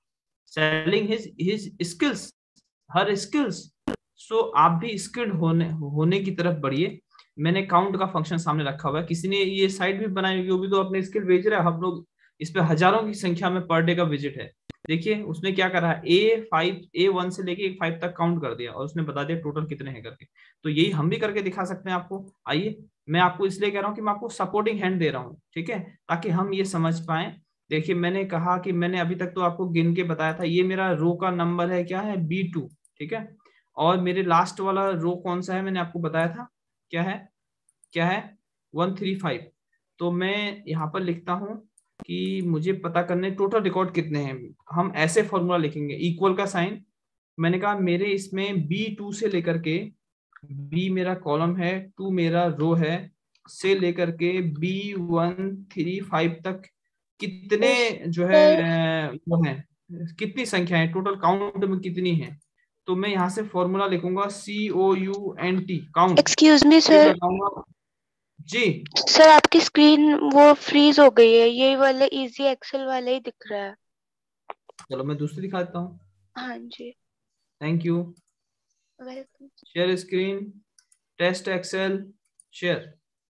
selling his his skills, हर स्किल्स। सो आप भी स्किल्ड होने होने की तरफ बढ़िए। मैंने काउंट का फंक्शन सामने रखा हुआ है, किसी ने ये साइट भी बनाई होगी, वो भी तो अपने स्किल बेच रहा है। हम लोग इस पे हजारों की संख्या में पर डे का विजिट है। देखिए उसने क्या करा है, ए फाइव ए वन से लेके फाइव तक काउंट कर दिया और उसने बता दिया टोटल कितने हैं करके। तो यही हम भी करके दिखा सकते हैं आपको। आइए, मैं आपको इसलिए कह रहा हूँ कि मैं आपको सपोर्टिंग हैंड दे रहा हूँ, ठीक है, ताकि हम ये समझ पाए। देखिए मैंने कहा कि मैंने अभी तक तो आपको गिन के बताया था, ये मेरा रो का नंबर है, क्या है, बी टू, ठीक है। और मेरे लास्ट वाला रो कौन सा है, मैंने आपको बताया था, क्या है, क्या है, वन थ्री फाइव। तो मैं यहाँ पर लिखता हूँ कि मुझे पता करने टोटल रिकॉर्ड कितने हैं। हम ऐसे फॉर्मूला लिखेंगे, इक्वल का साइन, मैंने कहा मेरे इसमें बी टू से लेकर के, बी मेरा कॉलम है, टू मेरा रो है, से लेकर के बी वन थ्री फाइव तक कितने जो है वो है, कितनी संख्या है टोटल काउंट में कितनी है। तो मैं यहाँ से फॉर्मूला लिखूंगा C O U N T, count. Excuse me फिर सर, लगाऊंगा जी। सर आपकी स्क्रीन वो फ्रीज हो गई है, ये वाला इजी एक्सेल वाला ही दिख रहा है। चलो मैं दूसरी दिखा देता हूँ। हाँ जी, thank you. Welcome. Share screen, test Excel, share.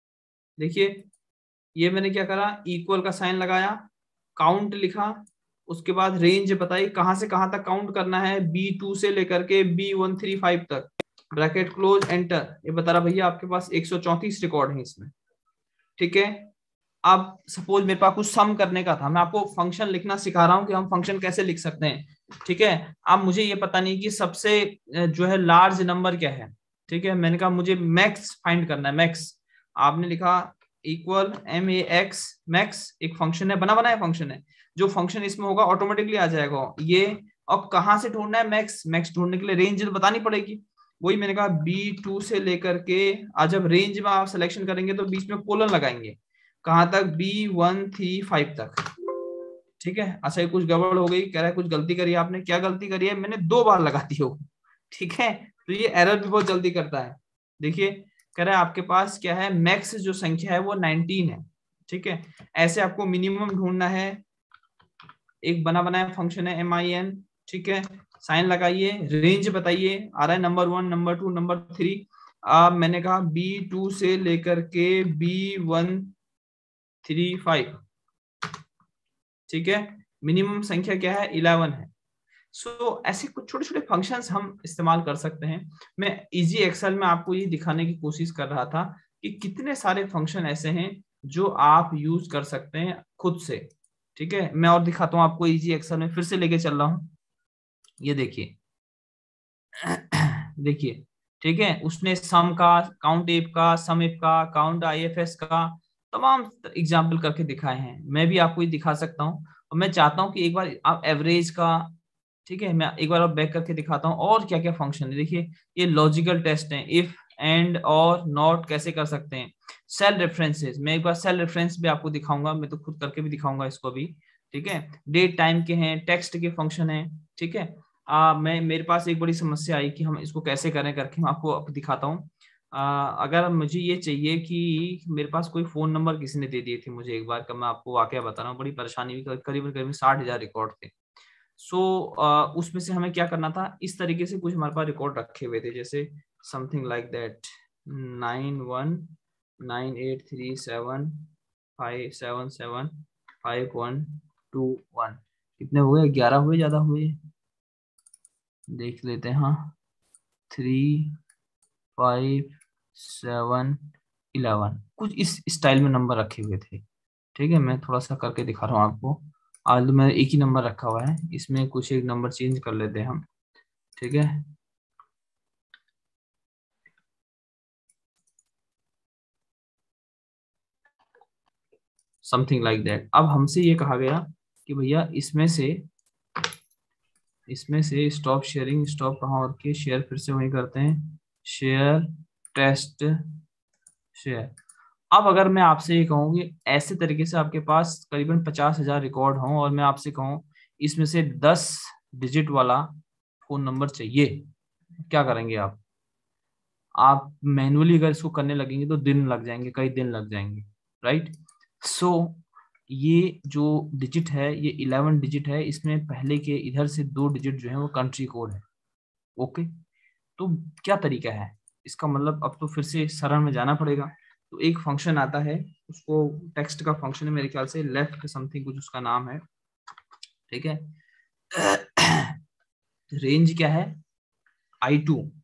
देखिए ये मैंने क्या करा, इक्वल का साइन लगाया, काउंट लिखा, उसके बाद रेंज बताई कहां से कहां तक काउंट करना है, बी टू से लेकर के बी वन थ्री फाइव तक, ब्रैकेट क्लोज, एंटर। ये बता रहा भैया आपके पास एक सौ चौंतीस रिकॉर्ड है इसमें, ठीक है। अब सपोज मेरे पास कुछ सम करने का था, मैं आपको फंक्शन लिखना सिखा रहा हूं कि हम फंक्शन कैसे लिख सकते हैं, ठीक है। अब मुझे ये पता नहीं कि सबसे जो है लार्ज नंबर क्या है, ठीक है। मैंने कहा मुझे मैक्स फाइंड करना है, मैक्स। आपने लिखा equal M A X max, एक फंक्शन है, बना बनाया फंक्शन है, जो फंक्शन इसमें होगा ऑटोमेटिकली आ जाएगा ये। अब कहां से ढूंढना है मैक्स, मैक्स ढूंढने के लिए रेंज तो बतानी पड़ेगी। वही मैंने कहा बी टू से लेकर के, आज जब रेंज में आप सिलेक्शन करेंगे तो बीच में कोलन लगाएंगे, कहां तक, बी वन थ्री फाइव तक, ठीक है। अच्छा ये कुछ गड़बड़ हो गई, कह रहा है कुछ गलती करी आपने, क्या गलती करी है, मैंने दो बार लगा दी हो, ठीक है। तो ये एरर भी बहुत जल्दी करता है। देखिए कह रहा है आपके पास क्या है, मैक्स जो संख्या है वो नाइनटीन है, ठीक है। ऐसे आपको मिनिमम ढूंढना है, एक बना बनाया फंक्शन है एम आई एन, ठीक है। साइन लगाइए, रेंज बताइए, आ रहा है number one, number two, number three. अब मैंने कहा बी टू से लेकर के बी वन थ्री फाइव, ठीक है। मिनिमम संख्या क्या है, इलेवन है। सो so, ऐसे कुछ छोटे छोटे फंक्शंस हम इस्तेमाल कर सकते हैं। मैं इजी एक्सेल में आपको ये दिखाने की कोशिश कर रहा था कि कितने सारे फंक्शन ऐसे हैं जो आप यूज कर सकते हैं खुद से, ठीक है। मैं और दिखाता हूँ आपको इजी एक्सेल में, फिर से लेके चल रहा हूँ। ये देखिए देखिए, ठीक है, उसने सम का, काउंट एफ का, सम एफ का, काउंट आई एफ एस का तमाम एग्जाम्पल करके दिखाए हैं। मैं भी आपको ये दिखा सकता हूँ, और मैं चाहता हूँ कि एक बार आप एवरेज का, ठीक है, मैं एक बार और बैक करके दिखाता हूँ और क्या क्या फंक्शन है। देखिए ये लॉजिकल टेस्ट है, इफ एंड और नॉट कैसे कर सकते हैं, सेल रेफरेंसेस, मैं एक बार सेल रेफरेंस भी आपको दिखाऊंगा, मैं तो खुद करके भी दिखाऊंगा इसको भी, ठीक है। डेट टाइम के हैं, टेक्स्ट के फंक्शन है, ठीक है। आ, मैं मेरे पास एक बड़ी समस्या आई कि हम इसको कैसे करें करके, मैं आपको दिखाता हूँ। अगर मुझे ये चाहिए कि मेरे पास कोई फोन नंबर किसी ने दे दिए थे मुझे एक बार का, मैं आपको वाकया बता रहा हूँ, बड़ी परेशानी हुई, करीबन करीबन साठ हजार रिकॉर्ड थे। सो so, uh, उसमें से हमें क्या करना था, इस तरीके से कुछ हमारे पास रिकॉर्ड रखे हुए थे, जैसे something like that, nine one nine eight three seven five seven seven five one two one, कितने हुए, ग्यारह हुए, ज्यादा हुए, देख लेते हैं। हाँ, थ्री फाइव सेवन इलेवन, कुछ इस स्टाइल में नंबर रखे हुए थे, ठीक है। मैं थोड़ा सा करके दिखा रहा हूँ आपको। आज तो मैंने एक ही नंबर रखा हुआ है, इसमें कुछ एक नंबर चेंज कर लेते हैं हम, ठीक है। Something like that. अब हमसे ये कहा गया कि भैया इसमें से इसमें से स्टॉप शेयरिंग, स्टॉप कहाँ और के शेयर फिर से वही करते हैं, शेयर टेस्ट शेयर। अब अगर मैं आपसे ये कहूँ कि ऐसे तरीके से आपके पास करीबन पचास हजार रिकॉर्ड हों और मैं आपसे कहूँ इसमें से दस डिजिट वाला फोन नंबर चाहिए, क्या करेंगे आप? आप मैन्युअली अगर इसको करने लगेंगे तो दिन लग जाएंगे, कई दिन लग जाएंगे, राइट। सो ये जो डिजिट है ये इलेवन डिजिट है, इसमें पहले के इधर से दो डिजिट जो है वो कंट्री कोड है। ओके, तो क्या तरीका है इसका? मतलब अब तो फिर से सरल में जाना पड़ेगा। तो एक फंक्शन आता है, उसको टेक्स्ट का फंक्शन है मेरे ख्याल से, लेफ्ट समथिंग कुछ उसका नाम है, ठीक है। रेंज क्या है? आई टू,